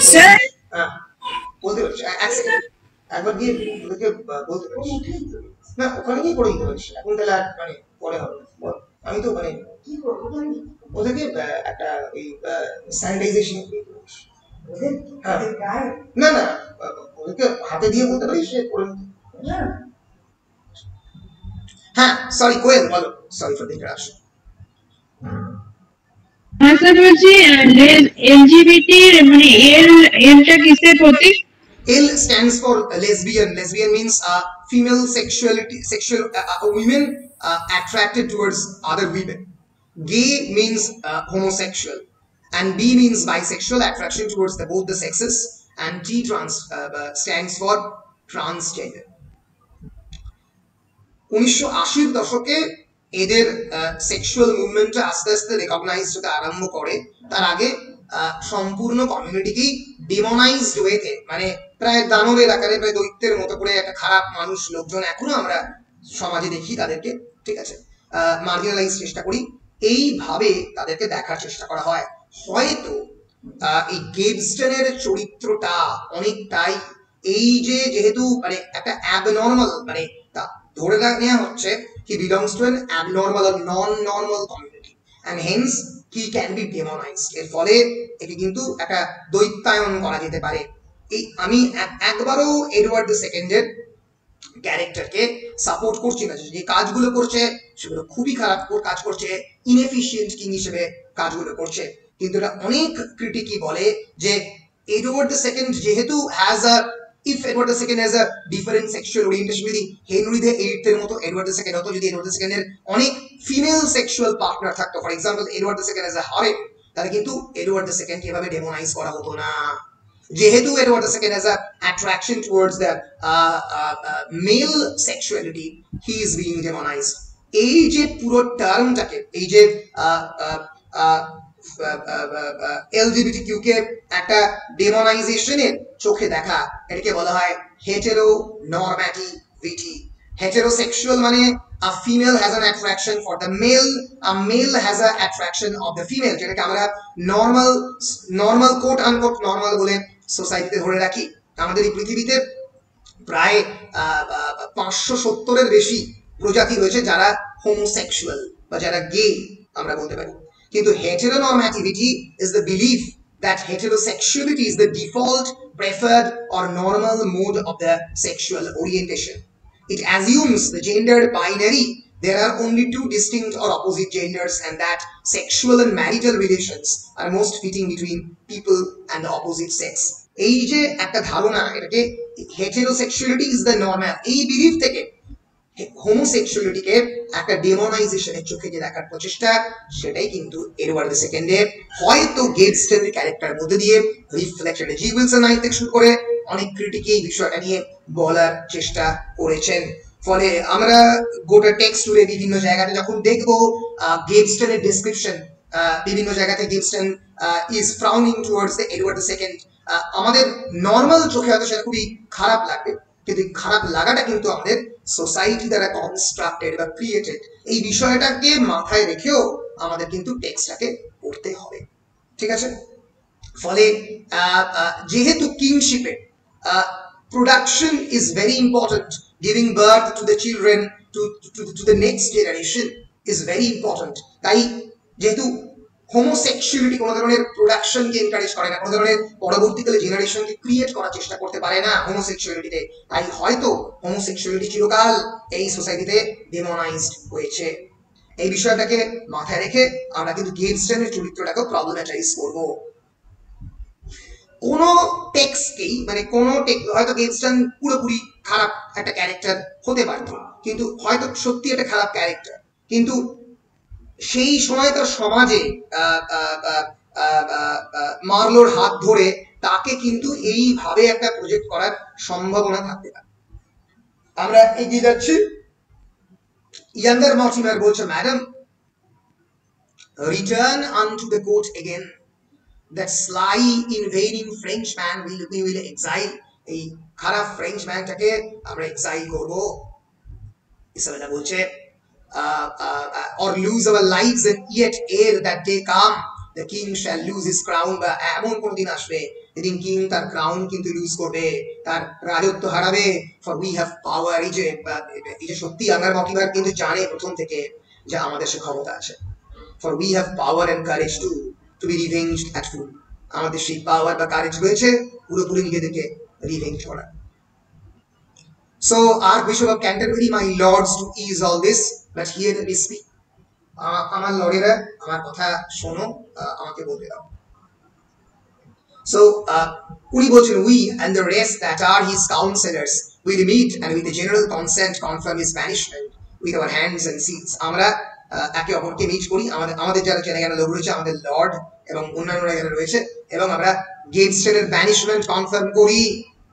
বলতে পারিস, একবার গিয়ে ওদেরকে বলতে পারিস, না ওখানে গিয়ে পড়ে দিতে পারিস, এখন তাহলে আর মানে পরে হবে না। আমি তো মানে কি করবো, ওদেরকে একটা ওই স্যানিটাইজেশন না না ওদেরকে হাতে দিয়ে বলতে পারিস সে করে নিতে। হ্যাঁ সরি কোয়েল বলো, সরি ফর দ্য ইন্টারাপশন। হ্যাঁ স্যার বলছি এলজিবিটি মানে এলটা কিসের প্রতীক? L stands for lesbian. Lesbian means female sexual women attracted towards other women. Gay means homosexual, and B means bisexual, attraction towards both the sexes, and T stands for transgender. 1980 দশকে এদের সেক্সুয়াল মুভমেন্টটা আস্তে আস্তে রেকগনাইজ হতে আরম্ভ করে। তার আগে সম্পূর্ণ কমিউনিটিকেই ডিমোনাইজড ওয়েতে, মানে প্রায় দানবের আকারে, প্রায় দৈত্যের মতো করে একটা খারাপ মানুষ লোকজন এখনো আমরা সমাজে দেখি তাদেরকে, ঠিক আছে, মার্জিনালাইজ চেষ্টা করি, এইভাবে তাদেরকে দেখার চেষ্টা করা হয়। হয়তো এই গেবস্টনের চরিত্রটা অনেকটাই এই যে যেহেতু মানে একটা অ্যাবনর্মাল, মানে ধরে নেওয়া হচ্ছে he belongs to an abnormal or non-normal community and hence he can be demonized, এর ফলে একে কিন্তু একটা দৈত্যায়ন করা যেতে পারে। এই আমি একবারও এডওয়ার্ড দ্য সেকেন্ডের ক্যারেক্টারকে সাপোর্ট করছি না, যে কাজগুলো করছে সেগুলো খুবই খারাপ কাজ করছে, ইনএফিশিয়েন্ট কিং হিসেবে কাজগুলো করছে, কিন্তু এটা অনেক ক্রিটিকই বলে যে এডওয়ার্ড দ্য সেকেন্ড যেহেতু has a if Edward II has a different sexual orientation, যদি হেনরি দ্য এইথ এর মতো এডওয়ার্ড দ্য সেকেন্ড হতো, যদি এডওয়ার্ড দ্য সেকেন্ড এর অনেক ফিমেল সেক্সুয়াল পার্টনার থাকতো, for example Edward the second as a harem, তাহলে কিন্তু এডওয়ার্ড দ্য সেকেন্ড এভাবে ডেমোনাইজ করা হতো না। যেহেতু Edward the second has a attraction towards the male sexuality, he is being demonised. এই যে পুরো টার্মটাকে, এই যে এলজিবিটিকিউ কে একটা ডেমোনাইজেশনের চোখে দেখা, এটাকে বলা হয় heteronormativity. Heterosexual মানে a female has an attraction for the male, a male has an attraction of the female, যেটাকে আমরা নর্মাল কোট আনকোট নর্মাল বলে সোসাইটিতে ধরে রাখি। আমাদের এই পৃথিবীতে প্রায় 570-এর বেশি প্রজাতি রয়েছে যারা হোমোসেক্সুয়াল বা যারা গে আমরা বলতে পারি। কিন্তু heteronormativity is the belief that heterosexuality is the default, preferred or normal mode of the sexual orientation. It assumes the gender binary. There are only two distinct or opposite genders, and that sexual and marital relations are most fitting between people and the opposite sex. এই যে একটা ধারণা, এটাকে heterosexuality is the normal, এই বিলিফ থেকে হোমোসেক্সুয়ালিটিকে একটা ডেমোনাইজেশনের চোখে যে দেখার প্রচেষ্টা, সেটাই কিন্তু এডওয়ার্ড দ্য সেকেন্ডের হয়তো গেটস্টনের ক্যারেক্টার মধ্যে দিয়ে রিফ্লেকশন, জি উইলসন নাইট থেকে শুরু করে অনেক ক্রিটিক এই বিষয়টা নিয়ে বলার চেষ্টা করেছেন। ফলে আমরা গোটা টেক্সট জুড়ে বিভিন্ন জায়গাতে যখন দেখবো গেটস্টনের ডেসক্রিপশন, বিভিন্ন জায়গাতে Gaveston is frowning towards the Edward the second, আমাদের নর্মাল চোখে হয়তো সেটা খুবই খারাপ লাগবে, কিন্তু খারাপ লাগাটা কিন্তু আমাদের সোসাইটি দ্বারা কনস্ট্রাক্টেড বা ক্রিয়েটেড। এই বিষয়টাকে মাথায় রেখেও আমাদের কিন্তু টেক্সটটাকে পড়তে হবে, ঠিক আছে? ফলে যেহেতু কিংশিপে production is very important, giving birth to the children, to the next generation is very important. তাই যেহেতু হোমোসেক্সুয়ালিটি কোনো ধরনের প্রোডাকশনকে এনকারেজ করে না, কোনো ধরনের পরবর্তীকালে জেনারেশনকে ক্রিয়েট করার চেষ্টা করতে পারে না হোমোসেক্সুয়ালিটিতে, তাই হয়তো হোমোসেক্সুয়ালিটি চিরকাল এই সোসাইটিতে ডেমোনাইজড হয়েছে। এই বিষয়টাকে মাথায় রেখে আমরা কিন্তু গেটস্টনের চরিত্রটাকে প্রবলেমাটাইজ করব। কোন টেক্সটকেই মানে কোন হয়তো গেটস্টন পুরোপুরি খারাপ একটা ক্যারেক্টার হতে পারত, কিন্তু হয়তো সত্যি একটা খারাপ ক্যারেক্টার, কিন্তু সেই সময় তার সমাজে মার্লোর হাত ধরে তাকে কিন্তু এইভাবে একটা প্রজেক্ট করার সম্ভাবনা থাকতে পারে। আমরা এগিয়ে যাচ্ছি। ইয়াঙ্গার মর্টিমার বলছে, madam, return unto the court again, that sly invading Frenchman will exile, এই খারাপ ফ্রেঞ্চম্যানটাকে আমরা এক্সাইল করব। ইসাবেলা বলছে, or lose our lives, and yet ere that day come the king shall lose his crown, বা এমন কোন দিন আসবে যেদিন কিং তার ক্রাউন কিন্তু লুজ করবে, তার রাজত্ব হারাবে। for we have power, এই যে সত্যি আঙ্গার মর্টিমার কিন্তু জানে প্রথম থেকে যে আমাদের সে ক্ষমতা আছে। for we have power and courage to be revenged at full, আমাদের সেই পাওয়ার বা কারেজ রয়েছে পুরোপুরি নিজেদেরকে রিভেঞ্জ করার। So Archbishop of Canterbury, my lords, to ease all this, but here we speak. আমার লর্ডেরা, আমার কথা শোনো, আমাকে বলতে দাও। So উনি বলছেন, we and the rest that are his counselors will meet and with the general consent confirm his banishment with our hands and seals. আমরা একে অপরকে মিট করি, আমাদের যারা চেনা জানা লোক রয়েছে, আমাদের লর্ড এবং অন্যান্যরা যারা রয়েছে, এবং আমরা গেটস্টনের ব্যানিশমেন্ট কনফার্ম করি।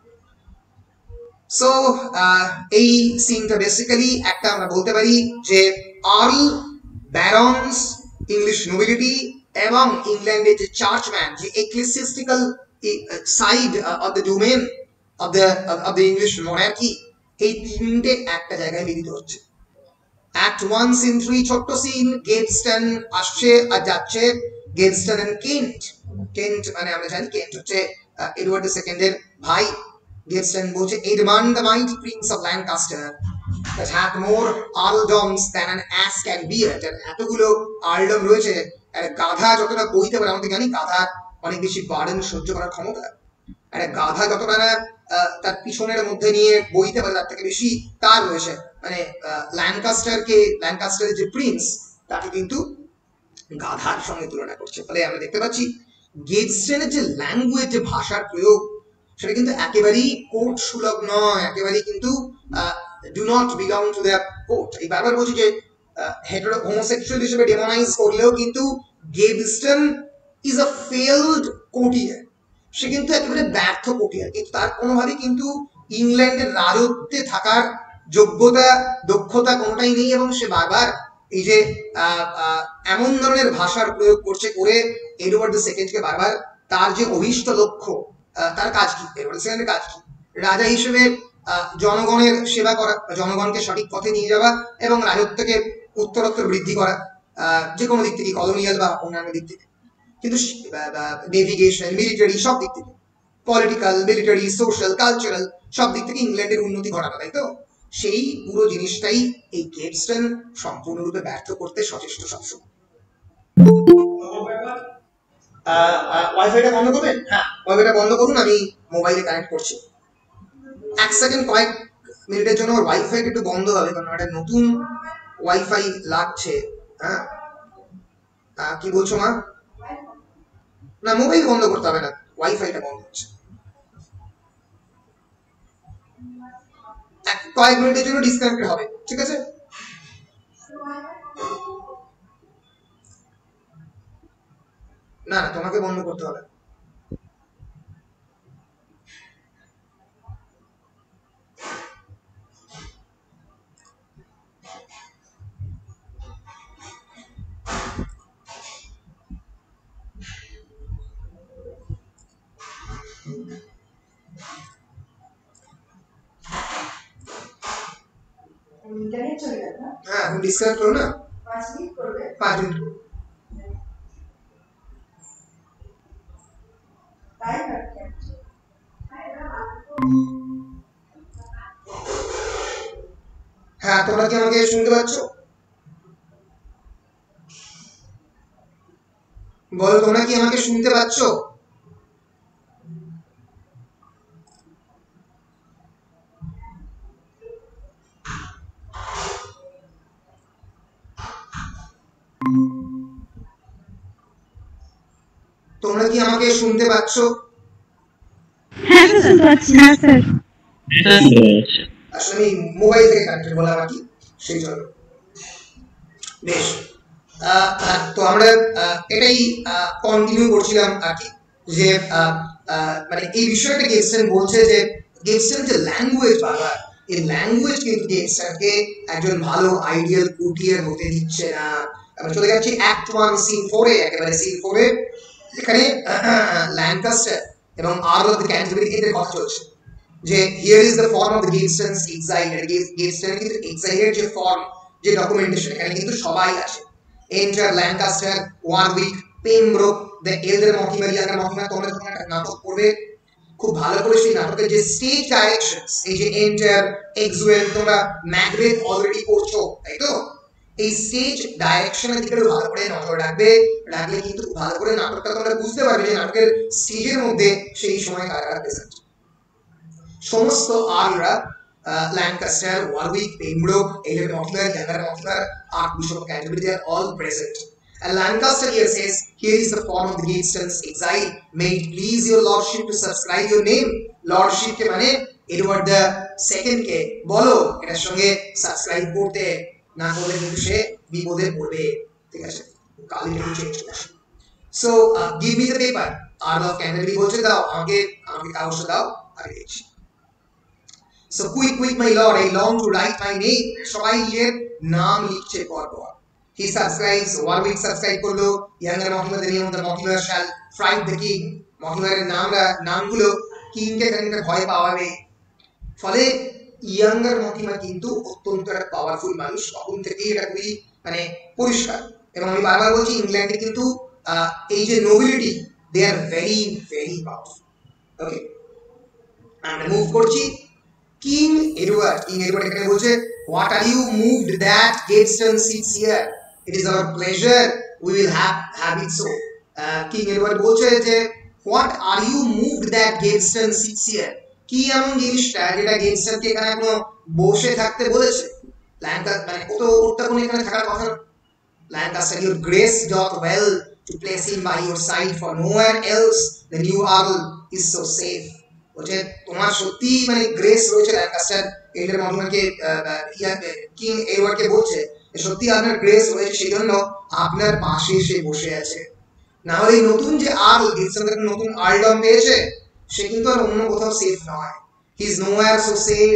সো এই সিনটা বেসিক্যালি একটা আমরা বলতে পারি যে আর্ল, ব্যারনস, ইংলিশ নোবিলিটি এবং ইংল্যান্ডের যে চার্চম্যান, যে ecclesiastical side of the domain of the English monarchy, এই তিনটে একটা জায়গায় মিলিত হচ্ছে। অ্যাক্ট 1 সিন 3, ছোট্ট সিন, গেটস্টন আসছে আর যাচ্ছে, গেটস্টন এন্ড কেন্ট। কেন্ট মানে আমরা জানি কেন্ট হচ্ছে এডওয়ার্ড দ্য সেকেন্ডের ভাই। গেটস্টন বলছে, Edmund the mighty prince of Lancaster that hath more earldoms than an ass can bear, এতগুলো আর্লডম রয়েছে, একটা গাধা যতটা বইতে পারে, আমরা জানি গাধা অনেক বেশি বার্ডেন সহ্য করার ক্ষমতা, একটা গাধা যতটা না তার পিছনের মধ্যে নিয়ে বইতে পারে, তার থেকে বেশি তার রয়েছে। মানে ল্যাঙ্কাস্টারের যে প্রিন্স, তাকে কিন্তু গাধার সঙ্গে তুলনা করছে। ফলে আমরা দেখতে পাচ্ছি গেটস্টনের যে ল্যাঙ্গুয়েজ, যে ভাষার প্রয়োগ, সেটা কিন্তু একেবারেই কোর্ট সুলভ নয়, একেবারেই কিন্তু do not belong to the court. এই বারবার বলছি যে হোমোসেক্সুয়াল হিসেবে ডেমোনাইজ করলেও কিন্তু Gaveston is a failed courtier, সে কিন্তু একেবারে ব্যর্থ কোর্টিয়ার, কিন্তু তার কোনোভাবেই কিন্তু ইংল্যান্ডের রাজত্বে থাকার যোগ্যতা, দক্ষতা কোনোটাই নেই, এবং সে বারবার এই যে এমন ধরনের ভাষার প্রয়োগ করছে, করে এডওয়ার্ড দ্য সেকেন্ডকে বারবার তার যে অভীষ্ট লক্ষ্য, তার কাজ কি, এডওয়ার্ড দ্য সেকেন্ডের কাজ কি, রাজা হিসেবে জনগণের সেবা করা, জনগণকে সঠিক পথে নিয়ে যাওয়া এবং রাজত্বকে উত্তরোত্তর বৃদ্ধি করা, যে কোনো দিক থেকে, কলোনিয়াল বা অন্যান্য দিক থেকে। কিন্তু নেভিগেশন, মিলিটারি, সব দিক থেকে, পলিটিক্যাল, মিলিটারি, সোশ্যাল, কালচারাল, সব দিক থেকে ইংল্যান্ডের উন্নতি ঘটানো, তাই তো? সেই পুরো জিনিসটাই এই গেটসটন সম্পূর্ণরূপে ব্যর্থ করতে সচেষ্ট সবসময়। ওয়াইফাইটা বন্ধ করবেন? হ্যাঁ, ওয়াইফাইটা বন্ধ করুন, আমি মোবাইলে কানেক্ট করছি। এক সেকেন্ড, কয়েক মিনিটের জন্য ওয়াইফাই একটু বন্ধ হবে, কারণ একটা নতুন ওয়াইফাই লাগছে। হ্যাঁ, কি বলছো মা? না, মোবাইল বন্ধ করতে হবে না, ওয়াইফাইটা বন্ধ হচ্ছে। কয়েক মিনিটের জন্য ডিসকানেক্ট হবে, ঠিক আছে? না না, তোমাকে বন্ধ করতে হবে। হ্যাঁ, এখন ডিসকানেক্ট করো না, 5 মিনিট করবে, 5 মিনিট। হ্যাঁ, তোমরা কি আমাকে শুনতে পাচ্ছ? বলো, তোমরা কি আমাকে শুনতে পাচ্ছ? তোমরা কি আমাকে শুনতে পাচ্ছ? হ্যাঁ স্যার, পাচ্ছি। হ্যাঁ স্যার, আসলে আমি মোবাইল থেকে কানেক্টেড বললাম আর কি, সেই জন্য। বেশ, তো আমরা এটাই কন্টিনিউ করছিলাম আর কি, যে মানে এই বিষয়টা গেটসন বলছে যে গেটসন যে ল্যাঙ্গুয়েজ বাংলা, এই ল্যাঙ্গুয়েজ কিন্তু গেটসনকে একজন ভালো আইডিয়াল কুটিয়ার হতে দিচ্ছে না। আমরা চলে যাচ্ছি অ্যাক্ট 1 সিন 4 এ, একেবারে সিন 4 এ, যেখানে ল্যাঙ্কাস্টার এবং আর্ল অফ দ্য ক্যান্টারবারি এদের কথা চলছে যে here is the form of the Gaveston's exile. Gaveston কিন্তু এক্সাইলের যে ফর্ম, যে ডকুমেন্টেশন, এখানে কিন্তু সবাই আছে। Enter Lancaster, Warwick, Pembroke, the elder Mortimer, younger Mortimer. তোমরা যখন একটা নাটক করবে, খুব ভালো করে সেই নাটকের যে স্টেজ ডাইরেকশনস, এই যে এন্টার, এক্সুয়েল, তোমরা ম্যাকবেথ অলরেডি করছো, তাই তো? এই স্টেজ ডাইরেকশনের দিকে ভালো করে নজর রাখবে, রাখলে কিন্তু ভালো করে নাটকটা তোমরা বুঝতে পারবে যে নাটকের স্টেজের মধ্যে সেই সময় কারা প্রেজেন্ট। সমস্ত আর্লরা, Lancaster, Warwick, Pembroke, elder Mortimer, younger Mortimer, archbishop of Canterbury, they are all present. And Lancaster here says, here is the form of the Gaveston's exile. May it please your lordship to subscribe your name. Lordship ke mane Edward the second ke bolo এটার সঙ্গে সাবস্ক্রাইব করতে, না করলে কিন্তু সে বিপদে পড়বে, ঠিক আছে? কালিটা চেঞ্জ করছে। So give me the paper. Earl of Canterbury বলছে, দাও আমাকে কাগজটা দাও, আমি দিচ্ছি। So quick my lord, I long to write my name. সবাই নিজের নাম লিখছে পর পর। He subscribes, Warwick subscribe করলো, younger Mortimer, the name of the Mortimer shall fright the king. মর্টিমারের নামগুলো কিংকে খানিকটা ভয় পাওয়াবে। ফলে ইয়াঙ্গার মর্টিমার কিন্তু অত্যন্ত একটা পাওয়ারফুল মানুষ, তখন থেকেই এটা খুবই মানে পরিষ্কার। এবং আমি বারবার বলছি, ইংল্যান্ডে কিন্তু এই যে nobility, they are very very powerful. Okay, আমরা মুভ করছি। কিং এডওয়ার্ড এখানে বলছে, what are you moved that Gaveston sits here? It is our pleasure, we will have it so. King Edward বলছে যে what are you moved that Gaveston sits here? কি এমন জিনিসটা যেটা গেটসনকে এখানে এখনো বসে থাকতে বলেছে? ল্যাঙ্কাস্টার মানে ও তো কোনো এখানে থাকার কথা না। Lancaster, your grace doth well to place him by your side, for nowhere else the new earl is so safe. বলছে তোমার সত্যি মানে গ্রেস রয়েছে ল্যাঙ্কাস্টার, এল্ডার মর্টিমারকে, কিং এডওয়ার্ডকে বলছে সত্যি আপনার গ্রেস রয়েছে, সেই জন্য আপনার পাশে সে বসে আছে। না হলে নতুন যে আর্ল, গেটসন নতুন আর্লডম পেয়েছে, সে কিন্তু আর অন্য কোথাও সেফ নয়। He is nowhere so safe.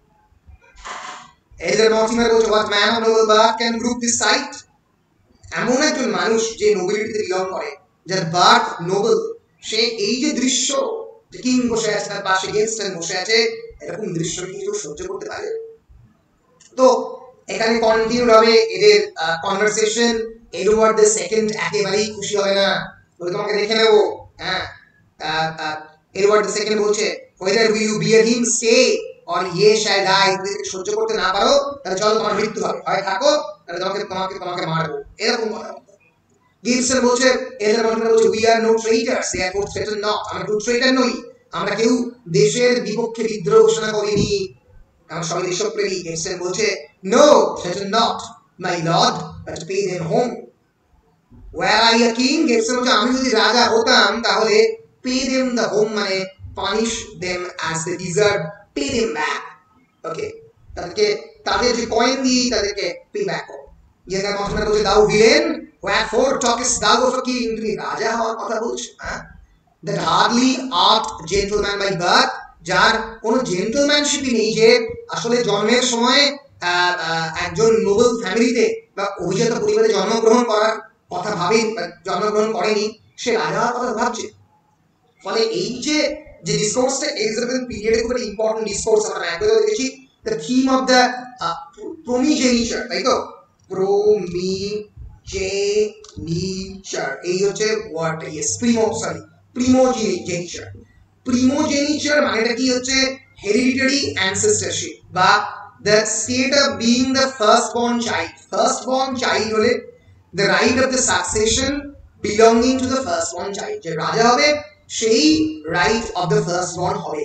Elder Mortimer বলছে, what man of noble birth can brook this sight? এমন একজন মানুষ যে নোবেলিটিতে বিলং করে, যার বার্থ নোবেল, সে এই যে দৃশ্য, যে কিং বসে আছে তার পাশে গেটসন বসে আছে, এরকম দৃশ্য কি কেউ সহ্য করতে পারে? তো এখানে কন্টিনিউ হবে এদের কনভারসেশন। এডওয়ার্ড দ্য সেকেন্ড একেবারেই খুশি হবে না, বলে তোমাকে দেখে নেবো। হ্যাঁ, এডওয়ার্ড দ্য সেকেন্ড বলছে whether will you bear him stay or ye shall die, যদি সহ্য করতে না পারো তাহলে চলো তোমার মৃত্যু হবে, হয় থাকো তাহলে তোমাকে তোমাকে তোমাকে মারবো, এরকম কথা। গিবসন বলছে, এদের মধ্যে বলছে we are no traitors therefore threaten not, আমরা কেউ ট্রেটার নই, আমরা কেউ দেশের বিপক্ষে বিদ্রোহ ঘোষণা করিনি, আমরা সবাই দেশপ্রেমী। গিবসন বলছে no threaten not my lord but pay them home. where I a king, Gibson বলছে আমি যদি রাজা হতাম তাহলে pay them the home মানে punish them as they deserve, pay them back. ওকে, তাদেরকে তাদের যে কয়েন দিয়ে তাদেরকে পে ব্যাক করো। যেটা কথা বলছে দাও villain wherefore talkest thou of a king, তুমি রাজা হওয়ার কথা বলছো? হ্যাঁ, that hardly art gentleman by birth, যার কোনো জেন্টলম্যানশিপই নেই, যে আসলে জন্মের সময় একজন নোবেল ফ্যামিলিতে বা অভিজাত পরিবারে জন্মগ্রহণ করার কথা ভাবে, জন্মগ্রহণ করেনি, সে রাজা হওয়ার কথা ভাবছে। ফলে এই যে যে ডিসকোর্সটা এলিজাবেথ পিরিয়ডে খুব একটা ইম্পর্টেন্ট ডিসকোর্স আমরা ম্যাকবেথে দেখেছি, the theme of the primogeniture, তাই তো, প্রমিজেনিচার, এই হচ্ছে ওয়ার্ডটা, ইয়েস, প্রিমোজেনিচার। প্রিমোজেনিচার মানেটা কি হচ্ছে হেরিডিটারি অ্যানসেস্টরশিপ বা the state of being the first born child. First born child হলে the right of the succession belonging to the first born child, যে রাজা হবে সেই right of the first born হবে।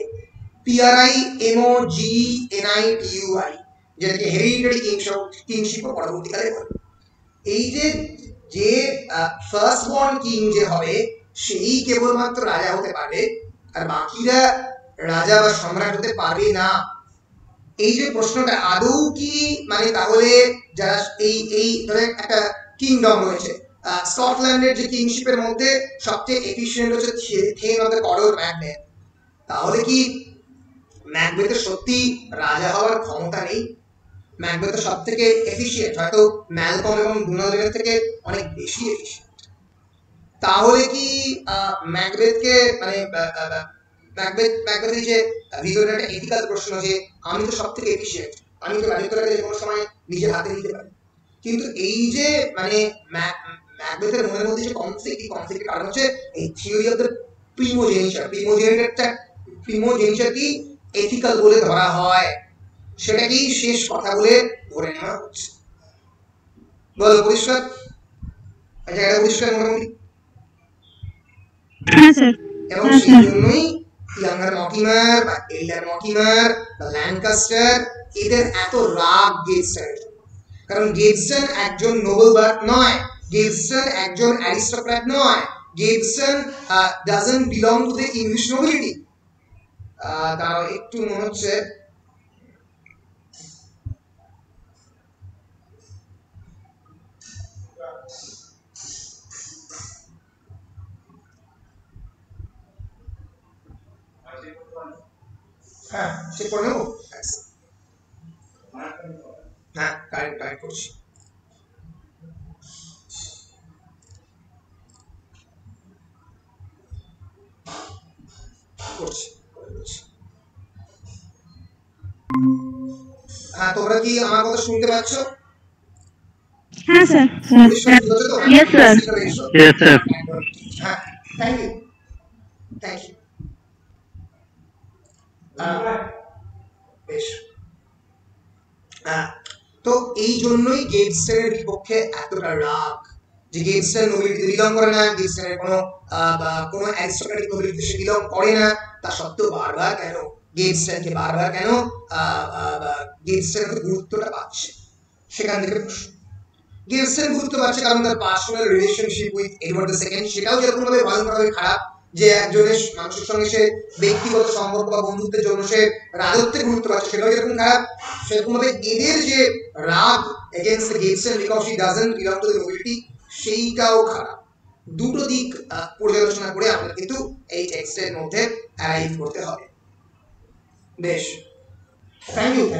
PRIMOGENITUI, যেটাকে হেরিডিটারি কিংশিপ পরবর্তীকালে বলে। এই যে যে ফার্স্ট বর্ন কিং যে হবে সেই কেবলমাত্র রাজা হতে পারবে, আর বাকিরা রাজা বা সম্রাট হতে পারবে না। এই যে প্রশ্নটা আদৌ কি মানে তাহলে যারা এই এই ধরে একটা কিংডম রয়েছে, স্কটল্যান্ডের যে কিংশিপের মধ্যে সবচেয়ে এফিশিয়েন্ট হচ্ছে thane of the Cawdor Macbeth, তাহলে কি ম্যাকবেথের সত্যি রাজা হওয়ার ক্ষমতা নেই? ম্যাকবেথ সব থেকে এফিশিয়েন্ট, হয়তো ম্যালকম এবং ডুনাল্ডের থেকে অনেক বেশি এফিশিয়েন্ট। তাহলে কি ম্যাকবেথকে মানে ম্যাকবেথের যে ভিতরে একটা এথিক্যাল প্রশ্ন, যে আমি তো সব থেকে এফিশিয়েন্ট, আমি তো রাজত্বটাকে যে কোনো সময় নিজের হাতে নিতে পারি, কিন্তু এই যে মানে ম্যাকবেথের মনের মধ্যে যে কনফ্লিক্ট, এই কনফ্লিক্টের কারণ হচ্ছে এই theory of the primogeniture. Primogeniture কি এথিক্যাল বলে ধরা হয়, সেটাকেই শেষ কথা বলে ধরে নেওয়া হচ্ছে। বলো পরিষ্কার, জায়গাটা পরিষ্কার মোটামুটি? এবং সেই জন্যই ইয়াঙ্গার মর্টিমার বা এল্ডার মর্টিমার বা ল্যানকাস্টার এদের এত রাগ গিবসনের, কারণ গিবসন একজন নোবেল বার্থ নয়, গিবসন একজন অ্যারিস্টোক্র্যাট নয়, Gibson doesn't belong to the English nobility. তার একটু মনে হচ্ছে হ্যাঁ চেক করে নেবো। হ্যাঁ কারেক্ট করছি। হ্যাঁ তোমরা কি আমার কথা শুনতে পাচ্ছ? হ্যাঁ sir. Yes sir. Yes, sir. হ্যাঁ থ্যাংক ইউ। বেশ, তো এই জন্যই গেটসের বিপক্ষে এতটা রাগ, যে গেটসের নোবেলিটি বিলং করে না, গেটসের কোনো অ্যারিস্টোক্রেটিক নোবেলিটি সে বিলং করে না, তা সত্ত্বেও বারবার কেন গেটসের গুরুত্বটা পাচ্ছে, সেখান থেকে প্রশ্ন। গেটসের গুরুত্ব পাচ্ছে কারণ তার personal relationship with Edward the second সেটাও যেরকম ভাবে ভয়ঙ্করভাবে খারাপ, যে একজনের মানুষের সঙ্গে সে ব্যক্তিগত সম্পর্ক বা বন্ধুত্বের জন্য সে রাজত্বের গুরুত্ব পাচ্ছে, সেটাও যেরকম খারাপ, সেরকম ভাবে এদের যে রাগ against the Gaveston because he doesn't belong to the nobility, সেইটাও খারাপ। দুটো দিক পর্যালোচনা করে আমরা কিন্তু এই টেক্সটের মধ্যে অ্যারাইভ করতে হবে। বেশ, থ্যাংক ইউ।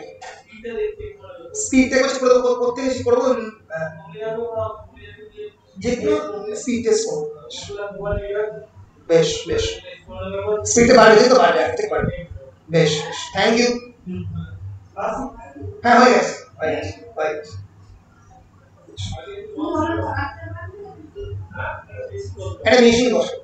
স্পিড টেস্ট করতে করবো, যে কোনো স্পিড টেস্ট করবো। বেশ বেশ স্পিডটা বাড়বে তো বাড়বে ঠিক বাড়বে বেশ বেশ থ্যাংক ইউ হ্যাঁ হয়ে গেছে হয়ে গেছে এটা মেশিন বসে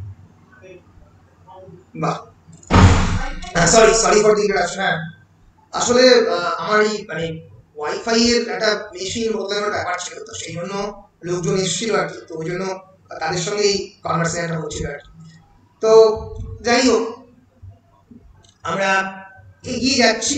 বাহ সরি ফর দি ইন্টারাপশন আসলে আমার এই মানে ওয়াইফাই এর একটা মেশিন বদলানোর ব্যাপার ছিল তো সেই জন্য লোকজন এসেছিল আর কি তো ওই জন্য তাদের সঙ্গে এই কনভারসেশনটা হচ্ছিল আর কি তো যাই হোক আমরা এগিয়ে যাচ্ছি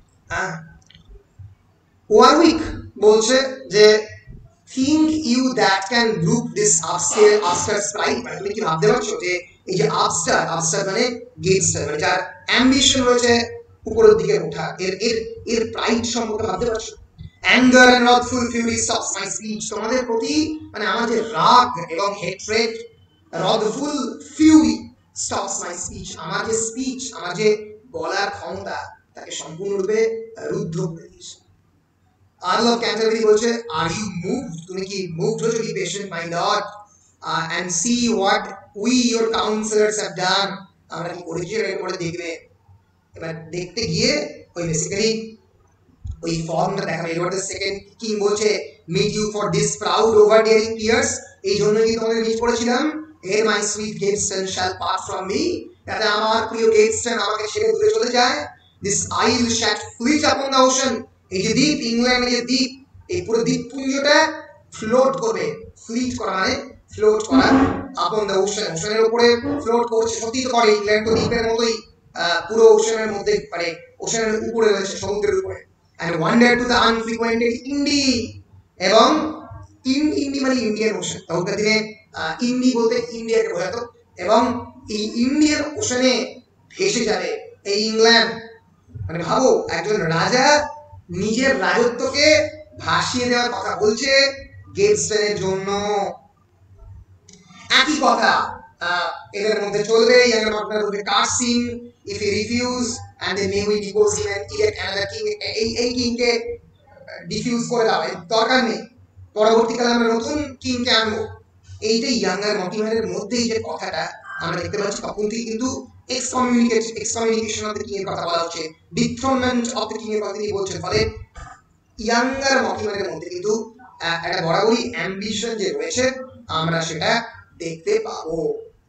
ওয়ারউইক বলছে যে think you that can group this upstairs sprite মানে তুমি কি ভাবতে পারছো যে এই যে আপস্টার মানে গেটস্টার মানে যার অ্যাম্বিশন রয়েছে উপরের দিকে ওঠা এর এর এর প্রাইড সম্পর্কে ভাবতে পারছো anger and wrathful fury stops my speech তোমাদের প্রতি মানে আমাদের রাগ এবং hatred wrathful fury stops my speech আমার যে স্পিচ আমার যে বলার ক্ষমতা তাকে সম্পূর্ণরূপে রুদ্ধ করে দিয়েছে Earl of Canterbury বলছে are you moved তুমি কি moved হয়েছো be patient my lord and see what we your counselors have done আমরা কি করেছি এরপরে দেখবে এবার দেখতে গিয়ে ওই বেসিক্যালি ওই ফর্মটা দেখাবে এবার দ্য সেকেন্ড কিং বলছে meet you for this proud overdaring peers এই জন্য কি তোমাদের মিট করেছিলাম ere my sweet Gateston shall part from me যাতে আমার প্রিয় Gateston আমাকে ছেড়ে দূরে চলে যায় this isle shall fleet upon the ocean এই যে দ্বীপ ইংল্যান্ডের যে দ্বীপ এই পুরো দ্বীপপুঞ্জটা ফ্লোট করবে ফ্লিট করা মানে ফ্লোট করা আপন দ্য ওশান ওশানের উপরে ফ্লোট করছে সত্যি তো করে ইংল্যান্ড তো দ্বীপের মতোই পুরো ওশানের মধ্যে মানে ওশানের উপরে রয়েছে সমুদ্রের উপরে and wander to the unfrequented ইন্ডি এবং ইন্ডি মানে ইন্ডিয়ান ওশান তখনকার দিনে ইন্ডি বলতে ইন্ডিয়াকে বোঝাতো এবং এই ইন্ডিয়ান ওশানে ভেসে যাবে এই ইংল্যান্ড মানে ভাবো একজন রাজা নিজের রাজত্বকে ভাসিয়ে দেওয়ার কথা বলছে গেটস্টনের জন্য একই কথা এদের মধ্যে চলবে younger partner will cut scene if he refuse and they may we depose him and elect another king এই কিংকে ডিফিউজ করে দাও দরকার নেই পরবর্তীকালে আমরা নতুন কিংকে আনবো এইটাই ইয়াঙ্গার মর্টিমারের মধ্যেই যে কথাটা আমরা দেখতে পাচ্ছি তখন থেকে কিন্তু excommunication of the king এর কথা বলা হচ্ছে dethronement of the king এর কথা তিনি বলছেন ফলে ইয়াঙ্গার মর্টিমারের মধ্যে কিন্তু একটা বরাবরই অ্যাম্বিশন যে রয়েছে আমরা সেটা দেখতে পাবো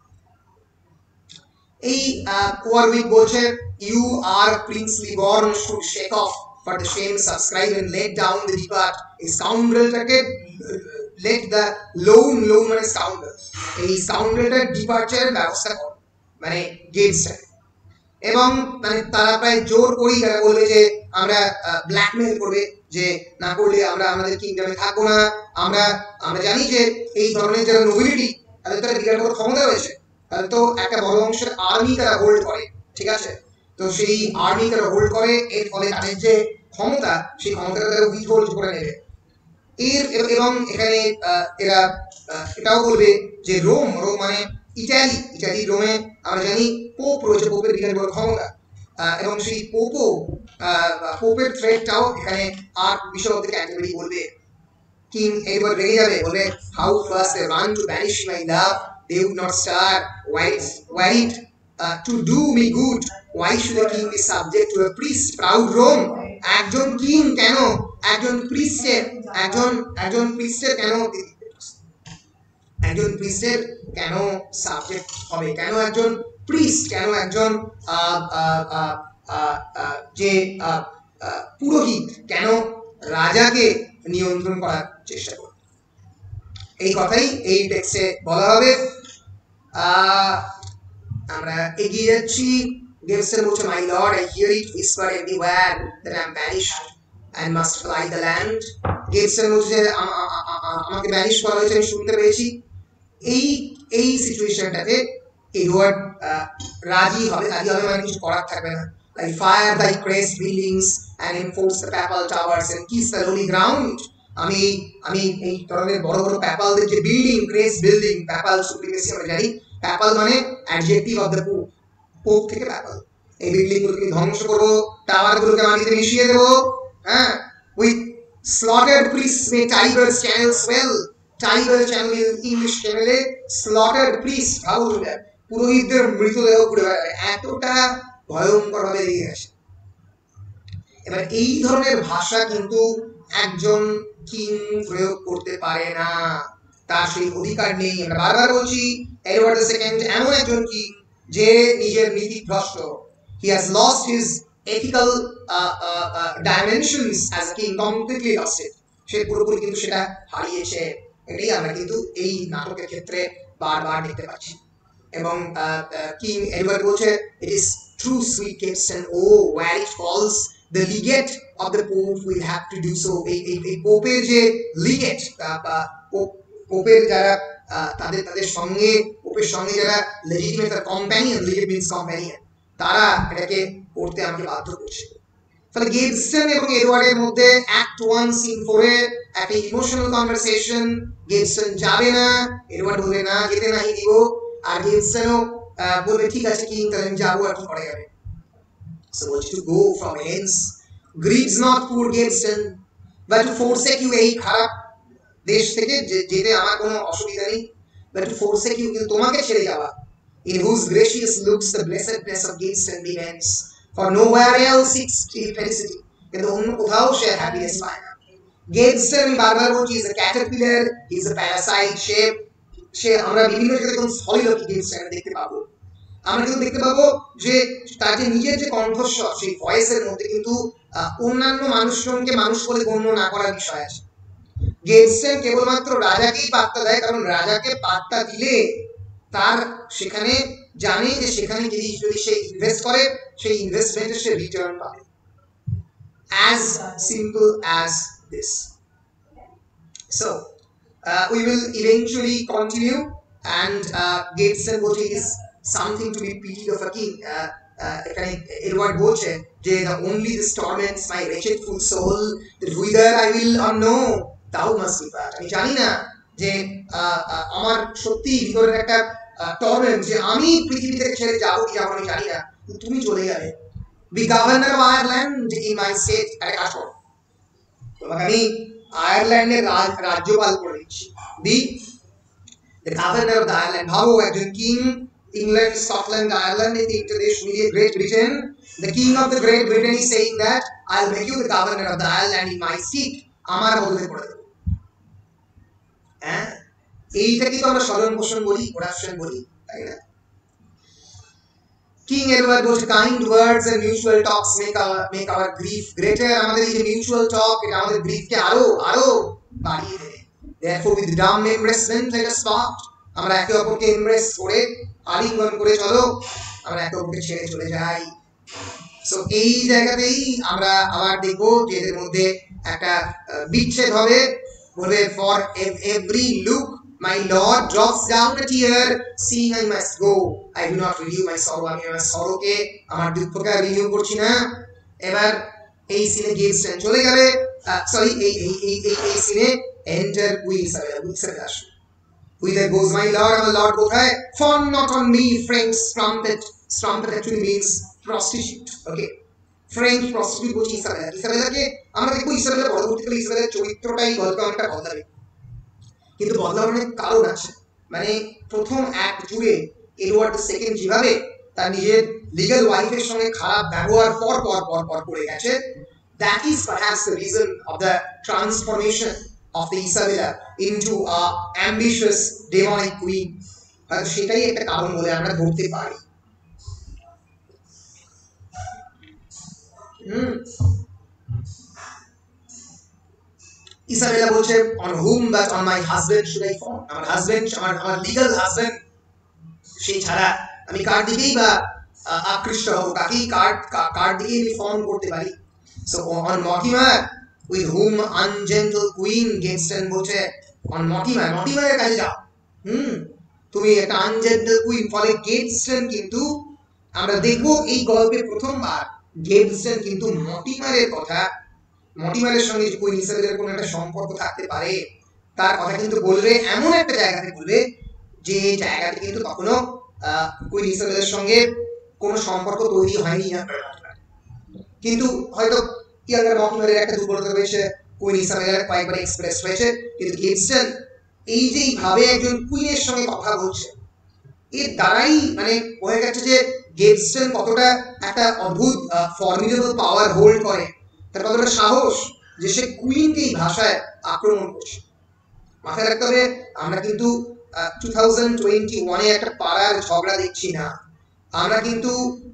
এই ওয়ারউইক বলছে you are princely born should shake off for the shame subscribe and let down the depart a scoundrelটাকে let the loan মানে scoundrel এই scoundrelটার ডিপার্চারের ব্যবস্থা করো মানে গেটসটা এবং মানে তারা প্রায় জোর করেই তারা বলবে যে আমরা ব্ল্যাকমেল করবে যে না করলে আমরা আমাদের কিংডমে থাকবো না আমরা জানি যে এই ধরনের যারা নোবিলিটি তাদের তারা বিরাট বড় ক্ষমতা রয়েছে তাদের তো একটা বড় অংশের আর্মি তারা হোল্ড করে ঠিক আছে তো সেই আর্মি তারা হোল্ড করে এর ফলে তাদের যে ক্ষমতা সেই ক্ষমতাটা তারা উইথহোল্ড করে নেবে এবং এখানে এরা এটাও বলবে যে রোম মানে ইটালি রোমে আমরা জানি পোপ রয়েছে পোপের বিরাট বড় ক্ষমতা এবং সেই পোপের থ্রেটটাও এখানে আর বিশপ অফ দ্য ক্যান্টারবারি বলবে কিং এবার রেগে যাবে বলবে how fast they run to banish my love they would not stir were it to do me good why should the king be subject to a priest proud Rome একজন কিং কেন একজন প্রিস্টের কেন একজন প্রিস্টের কেন সাবজেক্ট হবে কেন একজন প্রিস্ট কেন একজন যে পুরোহিত কেন রাজাকে নিয়ন্ত্রণ করার চেষ্টা করবে এই কথাই এই টেক্সটে বলা হবে আমরা এগিয়ে যাচ্ছি Gibson বলছে my lord I hear it whisper everywhere that I am banished and must fly the land Gibson বলছে আমাকে ব্যানিশ করা হয়েছে আমি শুনতে পেয়েছি এই সিচুয়েশনটাতে এডওয়ার্ড রাজি হবে মানে কিছু করার থাকবে না like fire thy crest buildings and enforce the papal towers and kiss the holy ground আমি এই ধরনের বড় বড় প্যাপালদের যে building crest building papal supremacy আমরা জানি প্যাপাল মানে অ্যাডজেক্টিভ অফ দ্য পোপ থেকে প্যাপাল এই বিল্ডিং গুলোকে ধ্বংস করবো টাওয়ার গুলোকে মাটিতে মিশিয়ে দেবো হ্যাঁ with slaughtered priests may Tiber's channel swell Tiber channel English channel slaughtered priests how do that পুরোহিতদের মৃতদেহ ঘুরে বেড়াবে, এতটা ভয়ঙ্কর ভাবে লেগে গেছে। এবার এই ধরনের ভাষা কিন্তু একজন কিং প্রয়োগ করতে পারে না, তার সেই অধিকার নেই। আমরা বারবার বলছি এডওয়ার্ড দ্য সেকেন্ড এমন একজন কিং যে নিজের নীতি ভ্রষ্ট, he has lost his ethical dimensions as a king, completely lost it, সে পুরোপুরি কিন্তু সেটা হারিয়েছে। এটাই আমরা কিন্তু এই নাটকের ক্ষেত্রে বারবার দেখতে পাচ্ছি। এবং কিং এডওয়ার্ড বলছে, it is true sweet gifts and oh where it falls the legate of the pope will have to do so। এই পোপের যে লিগেট, পোপের যারা তাদের সঙ্গে, পোপের সঙ্গে যারা legitimate companion, legate means companion, তারা এটাকে করতে আমাকে বাধ্য করছে। ফলে গেবসন এবং এডওয়ার্ডের মধ্যে অ্যাক্ট 1 সিন 4 এ একটা ইমোশনাল কনভারসেশন। গেবসন যাবে না, এডওয়ার্ড বলবে না যেতে নাই দিব, আর গেবসনও বলবে ঠিক আছে কিং তাহলে আমি যাবো, আর কি করা যাবে। So what to go from hence grieves not poor Gibson but to forsake you, এই খারাপ দেশ থেকে যেতে আমার কোনো অসুবিধা নেই, but to forsake you, কিন্তু তোমাকে ছেড়ে যাওয়া, in whose gracious looks the blessedness of Gibson depends, for nowhere else seeks felicity, কিন্তু অন্য কোথাও সে হ্যাপিনেস পায় না। Gibson বারবার বলছি is a caterpillar, he is a parasite shape, সে আমরা বিভিন্ন জায়গায় যখন সলিলকি গিবসন দেখতে পাবো, আমরা কিন্তু দেখতে পাবো যে তার যে নিজের যে কণ্ঠস্বর, সেই ভয়েসের মধ্যে কিন্তু অন্যান্য মানুষজনকে মানুষ বলে গণ্য না করার বিষয় আছে। গিবসন কেবলমাত্র রাজাকেই পাত্তা দেয়, কারণ রাজাকে পাত্তা দিলে তার সেখানে জানে যে সেখানে যদি সে ইনভেস্ট করে সেই ইনভেস্টমেন্টের সে রিটার্ন পাবে। as simple as this. So we will eventually continue, and Gibson বলছে is something to be pitied of a king. এখানে এডওয়ার্ড বলছে যে the only this torments my wretched full soul, that whither I will or no thou must depart। আমি জানি না যে আমার সত্যি ভিতরের একটা টর্মেন্ট, যে আমি পৃথিবী থেকে ছেড়ে যাবো কি যাবো আমি জানি না, তুমি চলে যাবে। be governor of Ireland in my state, আরে কাজ করো, তোমাকে আমি আয়ারল্যান্ডের রাজ্যপাল করে দিচ্ছি। be the governor of the Ireland, ভাবো একজন কিং, ইংল্যান্ড, স্কটল্যান্ড, আয়ারল্যান্ড, এই তিনটে দেশ মিলিয়ে Great Britain, the king of the great Britain is saying that I'll make you the governor of the Ireland in my seat, আমার বদলে করে দেবো। হ্যাঁ, এইটা কি তো আমরা স্মরণ পোষণ বলি, কোরাপশন বলি, তাই না? কিং এডওয়ার্ড বলছে kind words and mutual talks make our grief greater. আমাদের এই যে মিউচুয়াল টক, এটা আমাদের গ্রিফকে আরো বাড়িয়ে দেবে। therefore with dumb embracement let us part, আমরা একে অপরকে এমব্রেস করে, আলিঙ্গন করে চলো, আমরা একে অপরকে ছেড়ে চলে যাই। সো এই জায়গাতেই আমরা আবার দেখবো যে এদের মধ্যে একটা বিচ্ছেদ হবে। বলবে for every look my lord drops down a tear, seeing I must go I do not renew my sorrow, আমি আমার সরোকে, আমার দুঃখকে রিনিউ করছি না। এবার এই সিনে গিবসন চলে যাবে, সরি এই সিনে এন্টার কুইন ইসাবেলা আসবে। whither goes my lord, আমার লর্ড কোথায়? fawn not on me French strumpet actually means prostitute, okay, French prostitute বলছি ইসাবেলা। ইসাবেলাকে আমরা দেখবো, ইসাবেলা পরবর্তীকালে ইসাবেলার চরিত্রটাই গল্পে অনেকটা বদলাবে, কিন্তু বদলার অনেক কারণ আছে। মানে প্রথম অ্যাক্ট জুড়ে এডওয়ার্ড দ্য সেকেন্ড যেভাবে তার নিজের লিগ্যাল ওয়াইফের সঙ্গে খারাপ ব্যবহার পর করে গেছে, that is perhaps the reason of the transformation of the Isabella into a ambitious demonic queen। হয়তো সেটাই একটা কারণ বলে আমরা ধরতে পারি। ইসাবেলা বলছে on whom but on my husband should I fawn, আমার হাজবেন্ড, আমার লিগ্যাল হাজবেন্ড, সেই ছাড়া আমি কার দিকেই বা আকৃষ্ট হব, কাকেই কার দিকেই আমি ফর্ম করতে পারি। so on Mortimer with whom ungentle queen, Gibson বলছে on Mortimer কাছে যাও, তুমি একটা আনজেন্টল কুইন। ফলে গিবসন কিন্তু আমরা দেখবো এই গল্পে প্রথমবার গিবসন কিন্তু মর্টিমারের সঙ্গে কুইন ইসাবেলার কোনো একটা সম্পর্ক থাকতে পারে তার কথা কিন্তু বলবে, এমন একটা জায়গাতে বলবে যে জায়গাতে কিন্তু তখনো কুইন ইসাবেলার সঙ্গে কোনো সম্পর্ক তৈরি হয়নি। কিন্তু হয়তো ইয়াঙ্গার মর্টিমারের একটা দুর্বলতা রয়েছে, কুইন ইসাবেলার কয়েকবার এক্সপ্রেস হয়েছে, কিন্তু গিবসন এই যে এইভাবে একজন কুইনের সঙ্গে কথা বলছে, এর দ্বারাই মানে হয়ে গেছে যে গেটসন কতটা একটা অদ্ভুত ফর্মিডেবল পাওয়ার হোল্ড করে, তার কতটা সাহস যে সে কুইনকে এই ভাষায় আক্রমণ করছে। মাথায় রাখতে হবে আমরা কিন্তু 2021 একটা পাড়ার ঝগড়া দেখছি না, আমরা কিন্তু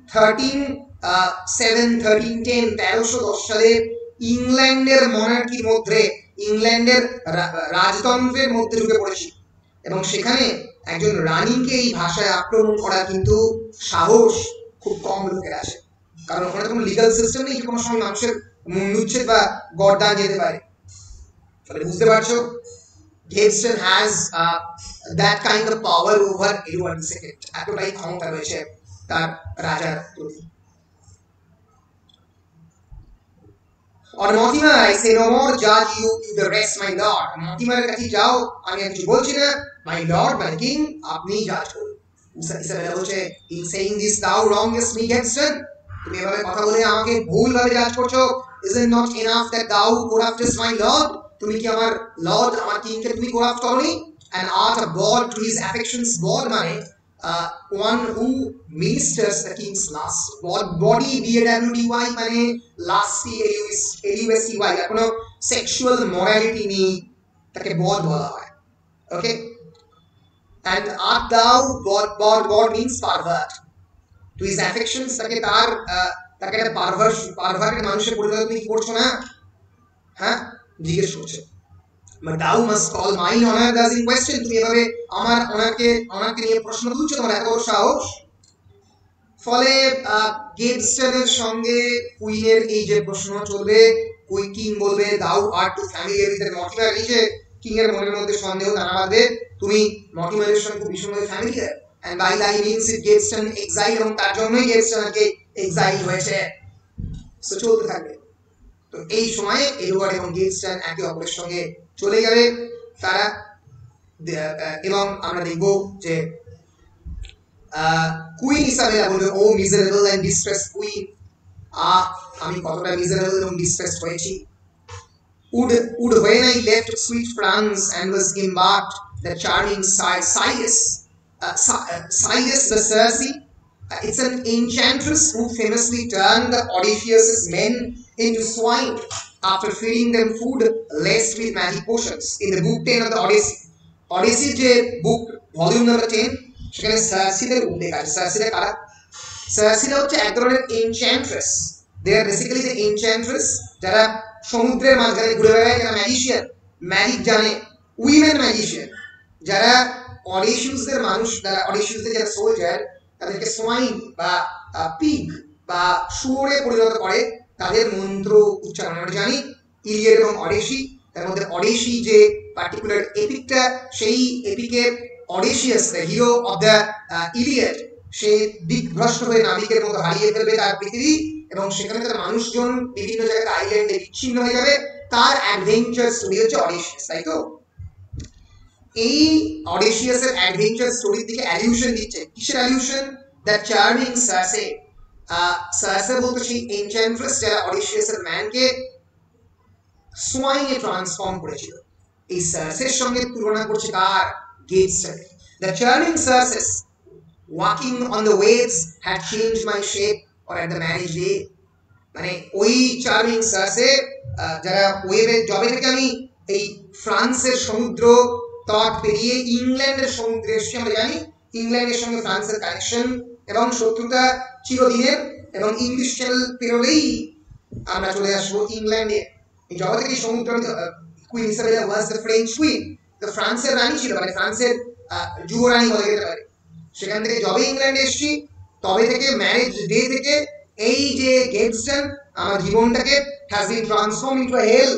1310 সালে ইংল্যান্ডের মনার্কির মধ্যে, ইংল্যান্ডের রাজতন্ত্রের মধ্যে ঢুকে পড়েছি, এবং সেখানে একজন রানীকে এই ভাষায় আক্রমণ করা কিন্তু সাহস খুব কম লোকের আসে, কারণ ওখানে কোনো লিগাল সিস্টেম নেই যে কোনো সময় মানুষের মুন্ডুচ্ছেদ বা গর্দান যেতে পারে। তাহলে বুঝতে পারছো Gaveston has that kind of power over Edward II, এতটাই ক্ষমতা রয়েছে তার রাজার প্রতি। और Mortimer, I say no more, judge you the rest, my lord. Mortimer কাছে যাও, আমি আর কিছু বলছি না, my lord, my king, আপনি জাজ করুন। ইসাবেলা বলছে, in saying this thou wrongest me, Gaveston, তুমি এভাবে কথা বলে আমাকে ভুলভাবে জাজ করছো, is it not enough that thou corruptest my lord? তুমি কি আমার লর্ড, আমার কিংকে তুমি করাপ্ট করনি? and art a bawd to his affections, bawd মানে one who ministers the king's lust, body bawdy মানে lasty lusty, কোনো সেক্সুয়াল মরালিটি নেই, তাকে বদ বলা হয়। ওকে, and art thou bawd means pervert to his affections, তাকে তার তাকে একটা পারভার্টেড মানুষের পরিণত তুমি কি করছো না? হ্যাঁ, জিজ্ঞেস করছে। But thou must call mine honor thus in question, তুমি এভাবে আমার অনারকে নিয়ে প্রশ্ন তুলছো, তোমার এত বড় সাহস। ফলে গেটসনের সঙ্গে কুইনের এই যে প্রশ্ন চলবে, কিং বলবে thou art too familiar with Mortimer, এই যে কিং এর মনের মধ্যে সন্দেহ দানা বাঁধবে, তুমি মর্টিমারের সঙ্গে খুব ভীষণভাবে familiar, and by thy means it Gaveston exile, এবং তার জন্যই গেটসনকে এক্সাইল হয়েছে। সো চলতে থাকবে। তো এই সময়ে এডওয়ার্ড এবং গেটসন একে অপরের সঙ্গে চলে যাবে তারা, এবং আমরা দেখব যে কুইন ইসাবেলা বলবে, ও মিজারেবল এন্ড ডিস্ট্রেসড কুইন, আমি কতটা মিজারেবল এবং ডিস্ট্রেসড হয়েছি। Would when I left sweet France and was embarked the charming Cyrus the Circe, it's an enchantress who famously turned the Odysseus' men into swine after feeding them food laced with magic potions. In the book 10 of the Odyssey যে বুক ভলিউম নাম্বার 10, সেখানে সার্সিদের উল্লেখ আছে। সার্সিরা কারা? সার্সিরা হচ্ছে এক ধরনের এনচ্যান্ট্রেস, দে আর বেসিক্যালি দ্য এনচ্যান্ট্রেস যারা সমুদ্রের মাঝখানে ঘুরে বেড়ায়, যারা ম্যাজিশিয়ান, ম্যাজিক জানে, উইমেন ম্যাজিশিয়ান, যারা অডিশিয়াসদের যারা সোলজার তাদেরকে সোয়াইন বা পিগ বা শুয়োরে পরিণত করে তাদের মন্ত্র উচ্চারণ। আমরা জানি ইলিয়াড এবং অডিসি, তার মধ্যে অডিসি যে পার্টিকুলার এপিকটা, সেই এপিকের Odysseus the hero of the Iliad, সে দিকভ্রষ্ট হয়ে নাবিকের মতো হারিয়ে ফেলবে তার পৃথিবী, এবং সেখানে তার মানুষজন বিভিন্ন জায়গায় আইল্যান্ডে বিচ্ছিন্ন হয়ে যাবে, তার অ্যাডভেঞ্চার স্টোরি হচ্ছে অডিসিয়াস, তাই তো? এই অডিসিয়াসের অ্যাডভেঞ্চার স্টোরির দিকে অ্যালিউশন দিচ্ছে। কিসের অ্যালিউশন? The charming সার্সে। সার্সে বলতে সেই এনচ্যান্ট্রেস যারা অডিসিয়াসের ম্যানকে সোয়াইনে ট্রান্সফর্ম করেছিল, এই সার্সের সঙ্গে তুলনা করছে কার? Gaveston. The charming Circes walking on the waves had changed my shape or at the marriage day, মানে ওই চার্মিং সার্সে যারা ওয়েভে, যবে থেকে আমি এই ফ্রান্সের সমুদ্র তট পেরিয়ে ইংল্যান্ডের সমুদ্রে এসেছি, আমরা জানি ইংল্যান্ডের সঙ্গে ফ্রান্সের কানেকশন এবং শত্রুতা চিরদিনের, এবং ইংলিশ চ্যানেল পেরোলেই আমরা চলে আসবো ইংল্যান্ডে। এই জগৎ থেকে সমুদ্র, queen Isabella was the French queen, তো ফ্রান্সের রানী ছিল, মানে ফ্রান্সের যুবরানী বলা যেতে পারে। সেখান থেকে যবে ইংল্যান্ডে এসেছি তবে থেকে, ম্যারেজ ডে থেকে, এই যে গেটসন আমার জীবনটাকে has been transformed into a hell.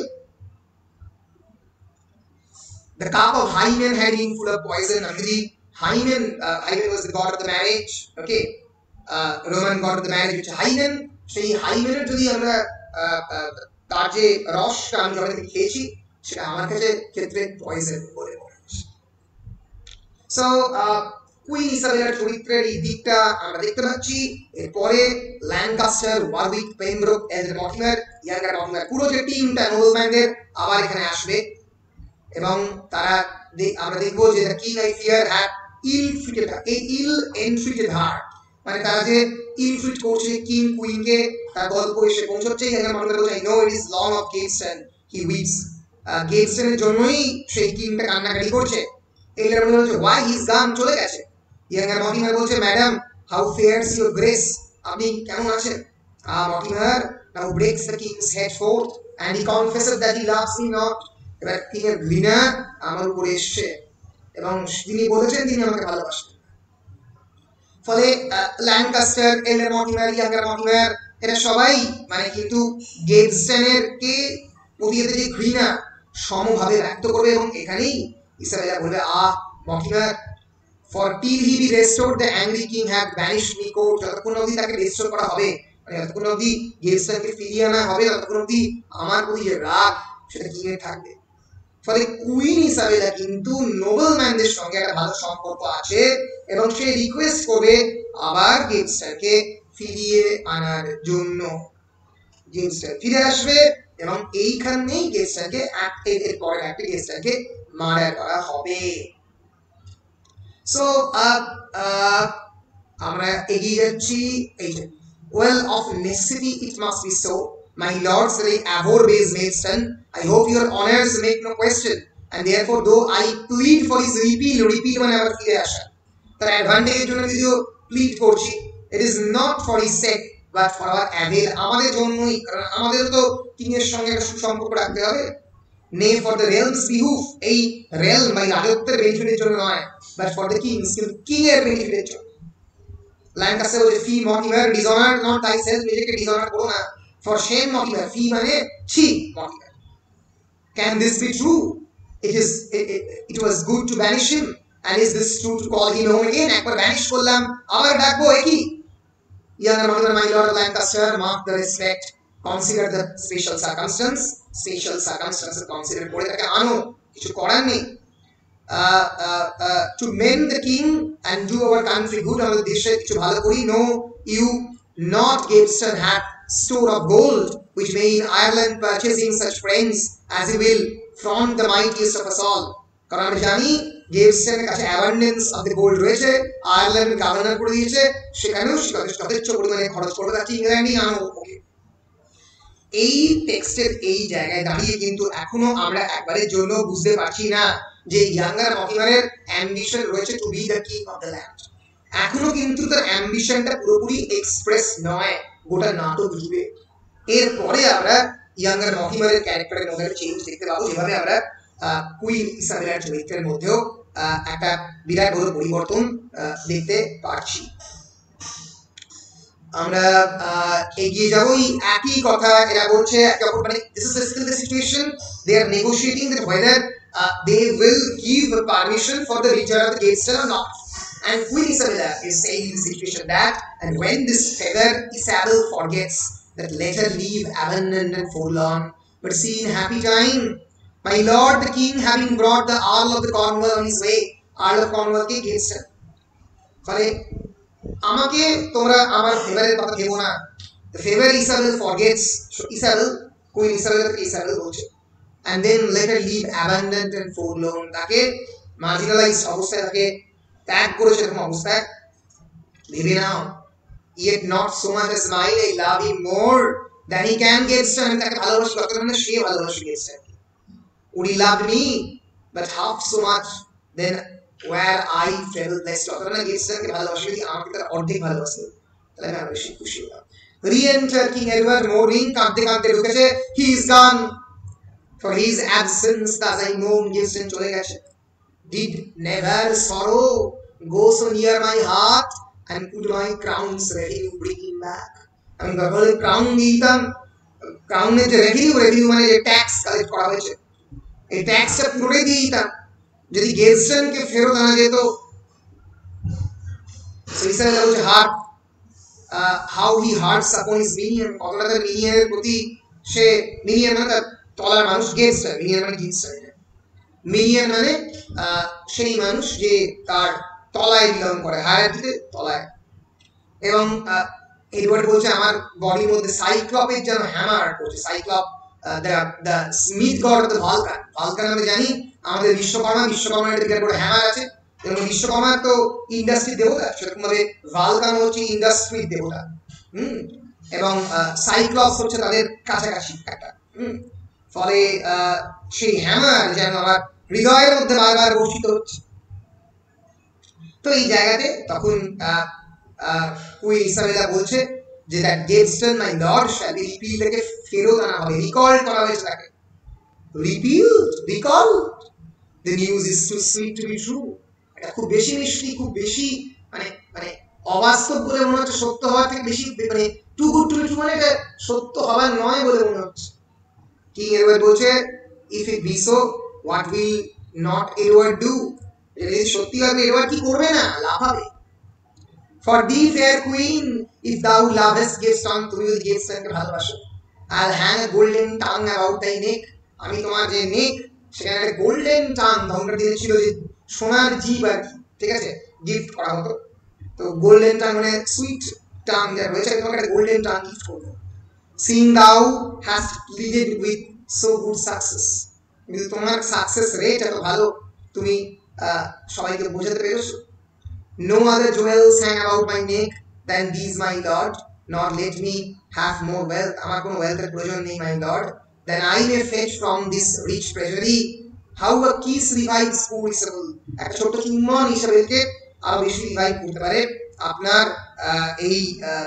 The cup of Hymen had been full of poison. Hymen was the god of the marriage, okay, Roman god of the marriage, which Hymen, সেই হাইমেনের যদি আমরা তার যে রসটা আমি যবে থেকে খেয়েছি, সেটা আমার কাছে ক্ষেত্রে পয়জন বলে মনে হচ্ছে। সো কুইন ইসাবেলার চরিত্রের এই দিকটা আমরা দেখতে পাচ্ছি। এরপরে Lancaster, Warwick, Pembroke, elder Mortimer, younger Mortimer, পুরো যে টিমটা নোবেলম্যানদের আবার এখানে আসবে, এবং তারা আমরা দেখবো যে the king I fear had ill fitted, এই ইল এন্ট্রিটেড হার্ট মানে তারা যে ইল ফিট করছে কিং কুইনকে, তার গল্প এসে পৌঁছচ্ছে। ইয়াঙ্গার মনিটর বলছে I know it is long of Gaveston, he weeps, গেটস্টনের জন্যই সেই কিংটা কান্নাকাটি করছে। এইটার মনে হচ্ছে ওয়াই হিজ গান, চলে গেছে। ইয়াঙ্গার মর্টিমার বলছে madam how fares your grace, আপনি কেমন আছেন? Mortimer now breaks the king's head forth and he confesses that he loves me not, এবার কিং এর ঘৃণা আমার উপরে এসছে এবং তিনি বলেছেন তিনি আমাকে ভালোবাসেন। ফলে Lancaster, elder Mortimer, younger Mortimer এরা সবাই মানে কিন্তু গেটস্টনের কে প্রতি এদের যে ঘৃণা সমভাবে ব্যক্ত করবে। এবং এখানেই ইসাবেলা বলবে Mortimer for till he be restored the angry king had banished me court, যতক্ষণ অবধি তাকে রেস্টোর করা হবে মানে যতক্ষণ অবধি গেটস্টনকে ফিরিয়ে আনা হবে ততক্ষণ অবধি আমার প্রতি যে রাগ সেটা কিং এর থাকবে। ফলে কুইন ইসাবেলা কিন্তু নোবেলম্যানদের সঙ্গে একটা ভালো সম্পর্ক আছে এবং সে রিকোয়েস্ট করবে আবার গেটস্টনকে ফিরিয়ে আনার জন্য। গেটস্টন ফিরে আসবে এবং এইখানেই গেটস্টনকে এর পরের একটা গেটস্টনকে মার্ডার করা হবে। সো আমরা এগিয়ে যাচ্ছি। এই যে well of necessity it must be so, my lords they abhor base Maidstone, I hope your honors make no question, and therefore though I plead for his repeal মানে আবার ফিরে আসা, তার অ্যাডভান্টেজের জন্য যদিও প্লিড করছি, it is not for his sake but for our avail, আমাদের জন্যই, কারণ আমাদের তো কিং এর সঙ্গে একটা সুসম্পর্ক রাখতে হবে। nay for the realms behoof, এই realm মানে রাজত্বের বেনিফিটের জন্য নয়, but for the kings, কিন্তু কিং এর বেনিফিটের জন্য। ল্যাঙ্কাস্টার বলে fie Mortimer dishonour not thyself, নিজেকে ডিসঅনার করো না। for shame মর্টিমার, ফি মানে ছি Mortimer. can this be true, it was good to banish him, and is this true to call him home again, একবার ব্যানিশ করলাম আবার ডাকবো একই। Younger Mortimer my lord of Lancaster, mark the respect, consider the special circumstances consider করে তাকে আনো, কিছু করার নেই। to mend the king and do our country good, আমাদের দেশে কিছু ভালো করি। no you not Gaveston have store of gold which may in Ireland purchasing such friends as he will from the mightiest of us all, কারণ আমরা জানি গেভস্টনের কাছে অ্যাবান্ডেন্স অফ দ্য গোল্ড রয়েছে, আয়ারল্যান্ড গভর্নর করে দিয়েছে, সেখানেও যথেষ্ট পরিমাণে খরচ করবে, তাকে ইংল্যান্ডই আনো। ওকে, এই টেক্সটের এই জায়গায় দাঁড়িয়ে কিন্তু এখনো আমরা একবারের জন্য বুঝতে পারছি না যে ইয়াঙ্গার মর্টিমারের অ্যাম্বিশন রয়েছে to be the king of the land. এখনো কিন্তু তার অ্যাম্বিশনটা পুরোপুরি এক্সপ্রেস নয় গোটা নাটক জুড়ে। এরপরে আমরা ইয়াঙ্গার মর্টিমারের ক্যারেক্টারের মধ্যে চেঞ্জ দেখতে পাবো, যেভাবে আমরা কুইন ইসাবেলার চরিত্রের মধ্যেও একটা বিরাট বড় পরিবর্তন দেখতে পাচ্ছি। আমরা এগিয়ে যাবো, একই কথা এরা বলছে একে অপর, মানে this is basically the situation, they are negotiating that whether they will give permission for the return of the Gaveston or not, and Queen Isabella is saying in the situation that, and when this feather Isabel forgets that let her leave abandoned and forlorn, but see in happy time my lord the king having brought the Earl of the Cornwall on his way, Earl of Cornwall কে Gaveston। ফলে আমাকে তোমরা আমার ফেভারের কথা ভেবো না, the favor Isabel forgets, Isabel Queen Isabel বলছে, and then let her leave abandoned and forlorn, তাকে মার্জিনালাইজড অবস্থায়, তাকে ত্যাগ করেছে এরকম অবস্থায়। ভেবে নাও, yet not so much as mine, I love him more than he can Gaveston, আমি তাকে ভালোবাসি যতটা না সে ভালোবাসে Gaveston। would he love me but half so much then where I fell blessed, যতটা না Gavestonকে ভালোবাসে যদি আমাকে তার অর্ধেক ভালোবাসে তাহলে আমি আরো বেশি খুশি হলাম। re-enter King Edward mourning, কাঁদতে কাঁদতে ঢুকেছে, he is gone for his absence thus I know Gaveston চলে গেছে। did never sorrow go so near my heart and put my crown's revenue bring him back, আমি গর্বলে ক্রাউন দিতাম, ক্রাউনের যে রেভিনিউ মানে যে ট্যাক্স কালেক্ট করা হয়েছে এই ট্যাক্সটা পুরোটাই দিয়ে দিতাম যদি গেভস্টনকে ফেরত আনা যেত। Hurt how he hurts upon his minion, কতটা তার মিনিয়নের প্রতি সে, মিনিয়ন মানে তার তলার মানুষ, গেভস্টন মিনিয়ন মানে গেভস্টন, মিনিয়ন মানে সেই মানুষ যে তার তলায় বিলং করে, হায়াতিতে তলায়। এবং এডওয়ার্ড বলছে আমার বডির মধ্যে সাইক্লপের যেন হ্যামার করছে, সাইক্লপ the Smith god of the Vulcan, আমরা জানি আমাদের বিশ্বকর্মার একটা বিরাট বড় হ্যামার আছে, যেমন বিশ্বকর্মা তো ইন্ডাস্ট্রি দেবতা, সেরকম ভাবে ভালকানো হচ্ছে ইন্ডাস্ট্রির দেবতা। এবং সাইক্লপস হচ্ছে তাদের কাছাকাছি একটা। ফলে সেই হ্যামার যেন আমার হৃদয়ের মধ্যে বারবার বর্ষিত হচ্ছে। তো এই জায়গাতে তখন কুইন ইসাবেলা বলছে যে that Gaveston my lord shall be repeal, থেকে ফেরত আনা হবে, রিকল করা হয়েছে তাকে। Repeal, recall, the news is too sweet to be true. এটা খুব বেশি মিষ্টি, খুব বেশি মানে মানে অবাস্তব বলে মনে হচ্ছে, সত্য হওয়ার থেকে বেশি মানে too good to be true, মানে এটা সত্য হওয়ার নয় বলে মনে হচ্ছে। কিং এডওয়ার্ড বলছে if it be so what will not Edward do, যদি সত্যি হয় এডওয়ার্ড কি করবে না, লাভ হবে। For the fair queen if thou lovest Gaveston, তুমি যদি গেটস্টনকে ভালোবাসো, I'll hang a golden tongue about thy neck, আমি তোমার যে নেক সেখানে একটা গোল্ডেন টাং, তখনকার দিনে ছিল যে সোনার জিভ আর কি, ঠিক আছে, গিফট করা হতো। তো গোল্ডেন টাং মানে সুইট টাং যা রয়েছে, তোমাকে একটা গোল্ডেন টাং গিফট করবো। Since thou has pleaded with so good success, কিন্তু তোমার সাকসেস রেট এত ভালো, তুমি সবাইকে বোঝাতে পেরেছো। No other jewels hang about my neck than these, my lord, nor let me have more wealth, আমার কোনো ওয়েলথের প্রয়োজন নেই, my lord, then I may fetch from this rich treasury how a kiss revives poor Isabel, একটা ছোট্ট চুম্বন ইসাবেলকে আরো বেশি রিভাইভ করতে পারে আপনার এই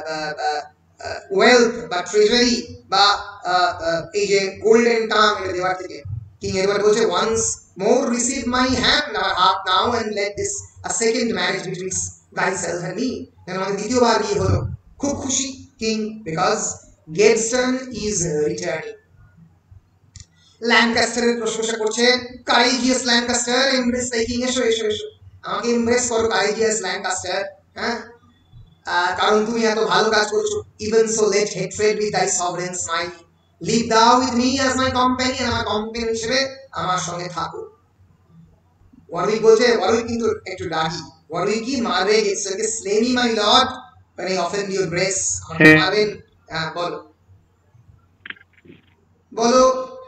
ওয়েলথ বা ট্রেজারি বা এই যে গোল্ডেন টাং এটা দেওয়ার থেকে। কিং এডওয়ার্ড বলছে once more receive my hand now and let this a second marriage between thyself and me, যেন আমাদের দ্বিতীয়বার বিয়ে হলো। খুব খুশি king because Gadsden is returning. ল্যাঙ্কাস্টারের প্রশংসা করছে, courageous Lancaster, embrace the king, এসো এসো এসো, আমাকে এমব্রেস করো কারেজিয়াস ল্যাঙ্কাস্টার, হ্যাঁ, কারণ তুমি এত ভালো কাজ করছো। even so let hatred with thy sovereign smile, live thou with me as my companion, আমার কম্পেনিয়ন হিসেবে আমার সঙ্গে থাকো। ওয়ারউইক বলছে, ওয়ারউইক কিন্তু একটু ডাকি, ওয়ারউইক কি মারবে গেটসনকে, slay me my lord when I offend your grace, আমাকে মারবেন, হ্যাঁ বলো বলো,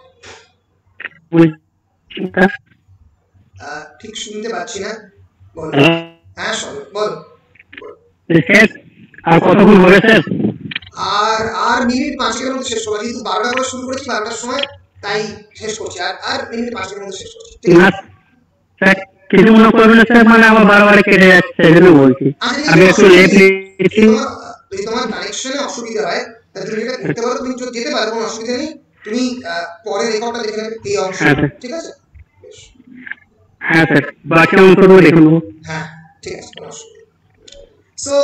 ঠিক শুনতে পাচ্ছি না, বলো, হ্যাঁ বলো, আর কতক্ষণ হবে স্যার? আর মিনিট 5 এর মধ্যে শেষ করব, যেহেতু 12টা করে শুরু করেছি, 12টার সময়, তাই শেষ করছি, আর মিনিট 5 এর মধ্যে শেষ করছি, ঠিক আছে স্যার? কিছু মনে করবেন না স্যার, মানে আমার বারবার কেটে যাচ্ছে, এজন্য বলছি আমি একটু লেট নিচ্ছি। যদি তোমার কানেকশনে অসুবিধা হয় তাহলে তুমি এটা করতে পারো, তুমি যেতে পারো, কোনো অসুবিধা নেই, তুমি পরে রেকর্ডটা দেখে নেবে এই অংশ, ঠিক আছে? হ্যাঁ স্যার, বাকি অংশগুলো দেখে নেবো। হ্যাঁ ঠিক আছে, কোনো অসুবিধা নেই। সো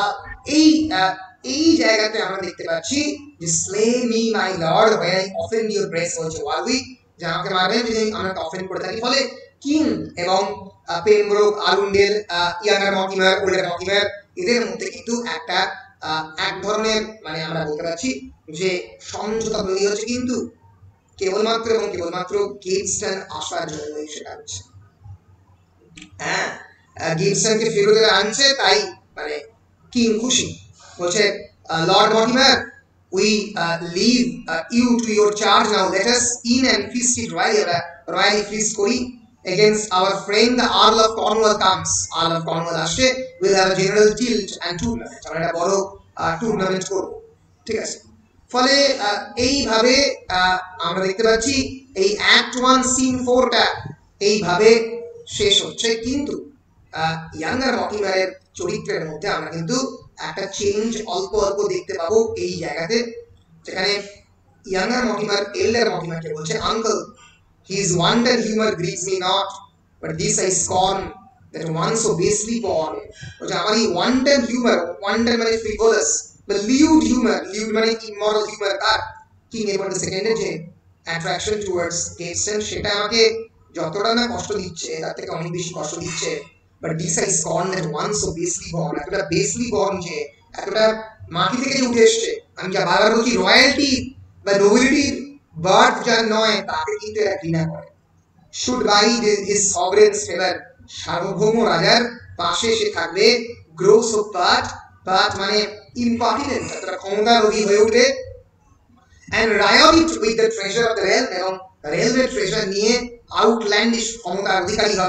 এই জায়গাতে আমরা দেখতে পাচ্ছি যে slay me my lord when I offend your grace বলছে ওয়ারউইক, যে আমাকে মারবেন যদি আমরা অফেন্ড করে থাকি। ফলে কিং এবং Pembroke, Arundel, younger Mortimer, older Mortimer, এদের মধ্যে কিন্তু একটা এক ধরনের মানে আমরা বলতে পারছি যে সমঝোতা তৈরি হচ্ছে, কিন্তু কেবলমাত্র এবং কেবলমাত্র গেটস্টন আসার জন্যই সেটা হচ্ছে। হ্যাঁ, গেটস্টনকে ফেরত আনছে, তাই মানে কিং খুশি, বলছে lord Mortimer we leave you to your charge now, let us in and feast it royally feast করি against our friend the Earl of Cornwall comes, Earl of Cornwall আসছে, we'll have a general tilt and tournament, আমরা একটা বড় টুর্নামেন্ট করব, ঠিক আছে? ফলে এইভাবে আমরা দেখতে পাচ্ছি এই অ্যাক্ট 1 সিন 4টা এইভাবে শেষ হচ্ছে। কিন্তু ইয়াঙ্গার মর্টিমারের চরিত্রের মধ্যে আমরা কিন্তু একটা চেঞ্জ অল্প অল্প দেখতে পাবো এই জায়গাতে, যেখানে ইয়াঙ্গার মর্টিমার এল্ডার মর্টিমারকে বলছে uncle, his wanton humor grieves me not, but this I scorn, that one so basely born, বলছে আমার এই wanton humor, wanton মানে frivolous, but lewd humor, lewd মানে immoral humor, আর কিং এডওয়ার্ড দ্য সেকেন্ডের যে অ্যাট্রাকশন টুয়ার্ডস গেটসন, সেটা আমাকে যতটা না কষ্ট দিচ্ছে তার থেকে অনেক বেশি কষ্ট দিচ্ছে। but this I scorn, that one so basely born, এতটা basely born, যে এতটা মাটি থেকে যে উঠে এসছে, আমি যা বারবার বলছি রয়্যালটি বা নোবিলিটির বার্থ যার নয় তাকে কিন্তু এরা ঘৃণা করে। should by his sovereign's favor, সার্বভৌম রাজার পাশে সে থাকবে, grow so but মানে impertinent, এতটা ক্ষমতালোভী হয়ে উঠবে, and riot it with the treasure of the realm, এবং রেলওয়ে ট্রেজার নিয়ে আউটল্যান্ডিশ ক্ষমতার অধিকারী হবে,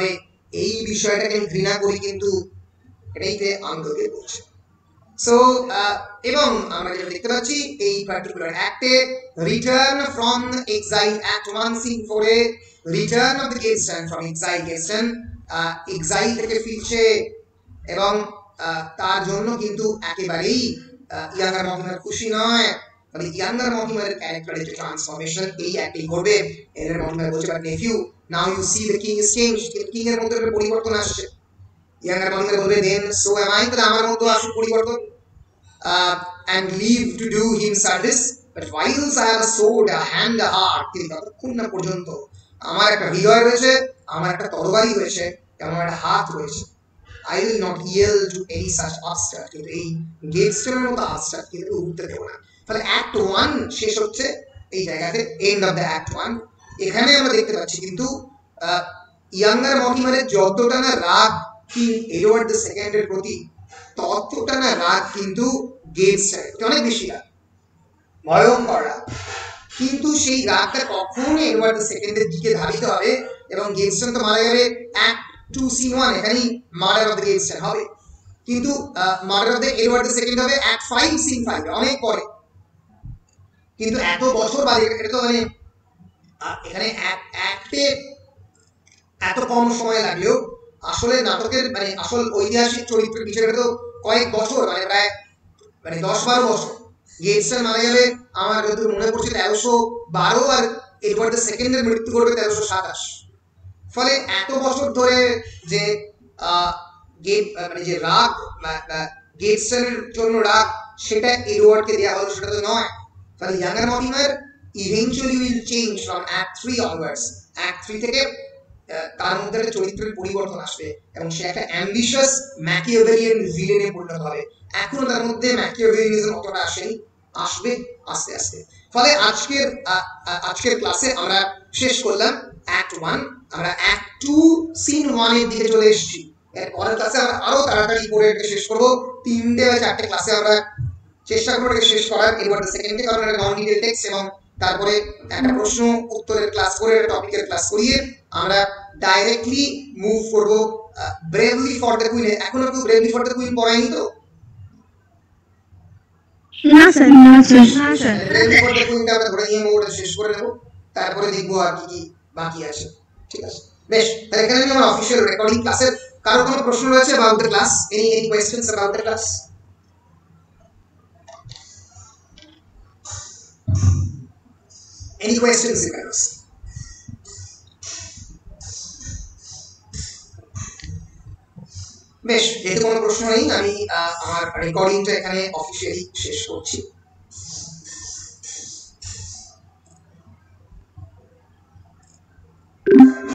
এই বিষয়টাকে আমি ঘৃণা করি, কিন্তু এটাইতে আন্দোলন করছে। সো এবং আমরা যেটা দেখতে পাচ্ছি এই পার্টিকুলার অ্যাক্টে return from exile act 1 scene 4 এ return of the Gaveston from exile, Gaveston exile থেকে ফিরছে এবং তার জন্য কিন্তু একেবারেই ইয়াঙ্গার মহিমার খুশি নয়। মানে ইয়াঙ্গার মহিমার ক্যারেক্টারের যে ট্রান্সফরমেশন এই অ্যাক্টেই করবে। এর মহিমা বলছে but nephew now you see the king is change, king এর মধ্যে একটা পরিবর্তন আসছে। ইয়াঙ্গার মহিমা বলবে দেন সো এম আই, তাহলে আমার মধ্যে আসুক পরিবর্তন। And leave to do him service, but whilst I have a sword, a hand, a heart, কিন্তু ততক্ষণ না পর্যন্ত আমার একটা হৃদয় রয়েছে, আমার একটা তরবারি রয়েছে, আমার একটা হাত রয়েছে, I will not yield to any such obstacle, কিন্তু এই গেটস্টোনের মতো obstacle কিন্তু উঠতে দেব না। তাহলে অ্যাক্ট 1 শেষ হচ্ছে এই জায়গাতে, এন্ড অফ দ্য অ্যাক্ট 1। এখানে আমরা দেখতে পাচ্ছি কিন্তু ইয়াঙ্গার মহিমারের যতটা না রাগ কিং এডওয়ার্ড দ্য সেকেন্ডের প্রতি, ততটা না রাগ কিন্তু গেটসের অনেক বেশি রাগ, ভয়ঙ্কর রাগ। কিন্তু সেই রাগটা কখন এডওয়ার্ড দ্য সেকেন্ডের দিকে ধাবিত হবে, এবং গেটসন তো মারা যাবে অ্যাক্ট 2 সিন 1, এখানেই মার্ডার অফ দ্য গেটসন হবে। কিন্তু murder of the Edward the second হবে অ্যাক্ট 5 সিন 5, অনেক পরে। কিন্তু এত বছর বাদে, এটা তো মানে এখানে অ্যাক্টে এত কম সময় লাগলেও আসলে নাটকের মানে আসল ঐতিহাসিক চরিত্রের পিছনে তো কয়েক বছর, মানে প্রায় 10-12 বছর। গেটসন মারা যাবে আমার যতদূর মনে পড়ছে 1312, আর এডওয়ার্ড দ্য সেকেন্ডের মৃত্যু করবে 1327। ফলে এত বছর ধরে যে মানে যে রাগ গেটসনের জন্য রাগ, সেটা এডওয়ার্ডকে দেওয়া হলো, সেটা তো নয়। ফলে younger Mortimer eventually will change from act 3 onwards. Act 3 থেকে তার মধ্যে একটা চরিত্রের পরিবর্তন আসবে এবং সে একটা অ্যাম্বিশিয়াস ম্যাকিয়াভেলিয়ান ভিলেনে পরিণত হবে। এখনো তার মধ্যে ম্যাকিয়াভেলিয়ানিজম অতটা আসেনি, আসবে আস্তে আস্তে। ফলে আজকের ক্লাসে আমরা শেষ করলাম অ্যাক্ট 1, আমরা অ্যাক্ট 2 সিন 1 এর দিকে চলে এসেছি। এর পরের ক্লাসে আমরা আরো তাড়াতাড়ি করে এটা শেষ করব। 3টে বা 4টে ক্লাসে আমরা চেষ্টা করব এটা শেষ করার, এডওয়ার্ড দ্য সেকেন্ডে, কারণ এটা নন ডিটেইল টেক্সট, এবং তারপরে একটা প্রশ্ন উত্তরের ক্লাস করে, টপিকের ক্লাস করিয়ে আমরা ডাইরেক্টলি মুভ করব ব্রেভলি ফর দ্য কুইন। এখনো কেউ ব্রেভলি ফর দ্য কুইন পড়ায়নি তো? না স্যার, না স্যার। ব্রেভলি ফর দ্য কুইনটা আমরা ধরে নিয়ে মোড়ে শেষ করে দেব, তারপরে দেখবো আর কি কি বাকি আছে। ঠিক আছে, বেশ। তাহলে এখানে আমি আমার অফিশিয়াল রেকর্ডিং ক্লাসের কারো কোনো প্রশ্ন রয়েছে about the class? Any questions about the class? Any questions, guys? বেশ, যেহেতু কোনো প্রশ্ন নেই, আমি আমার রেকর্ডিংটা এখানে অফিশিয়ালি শেষ করছি।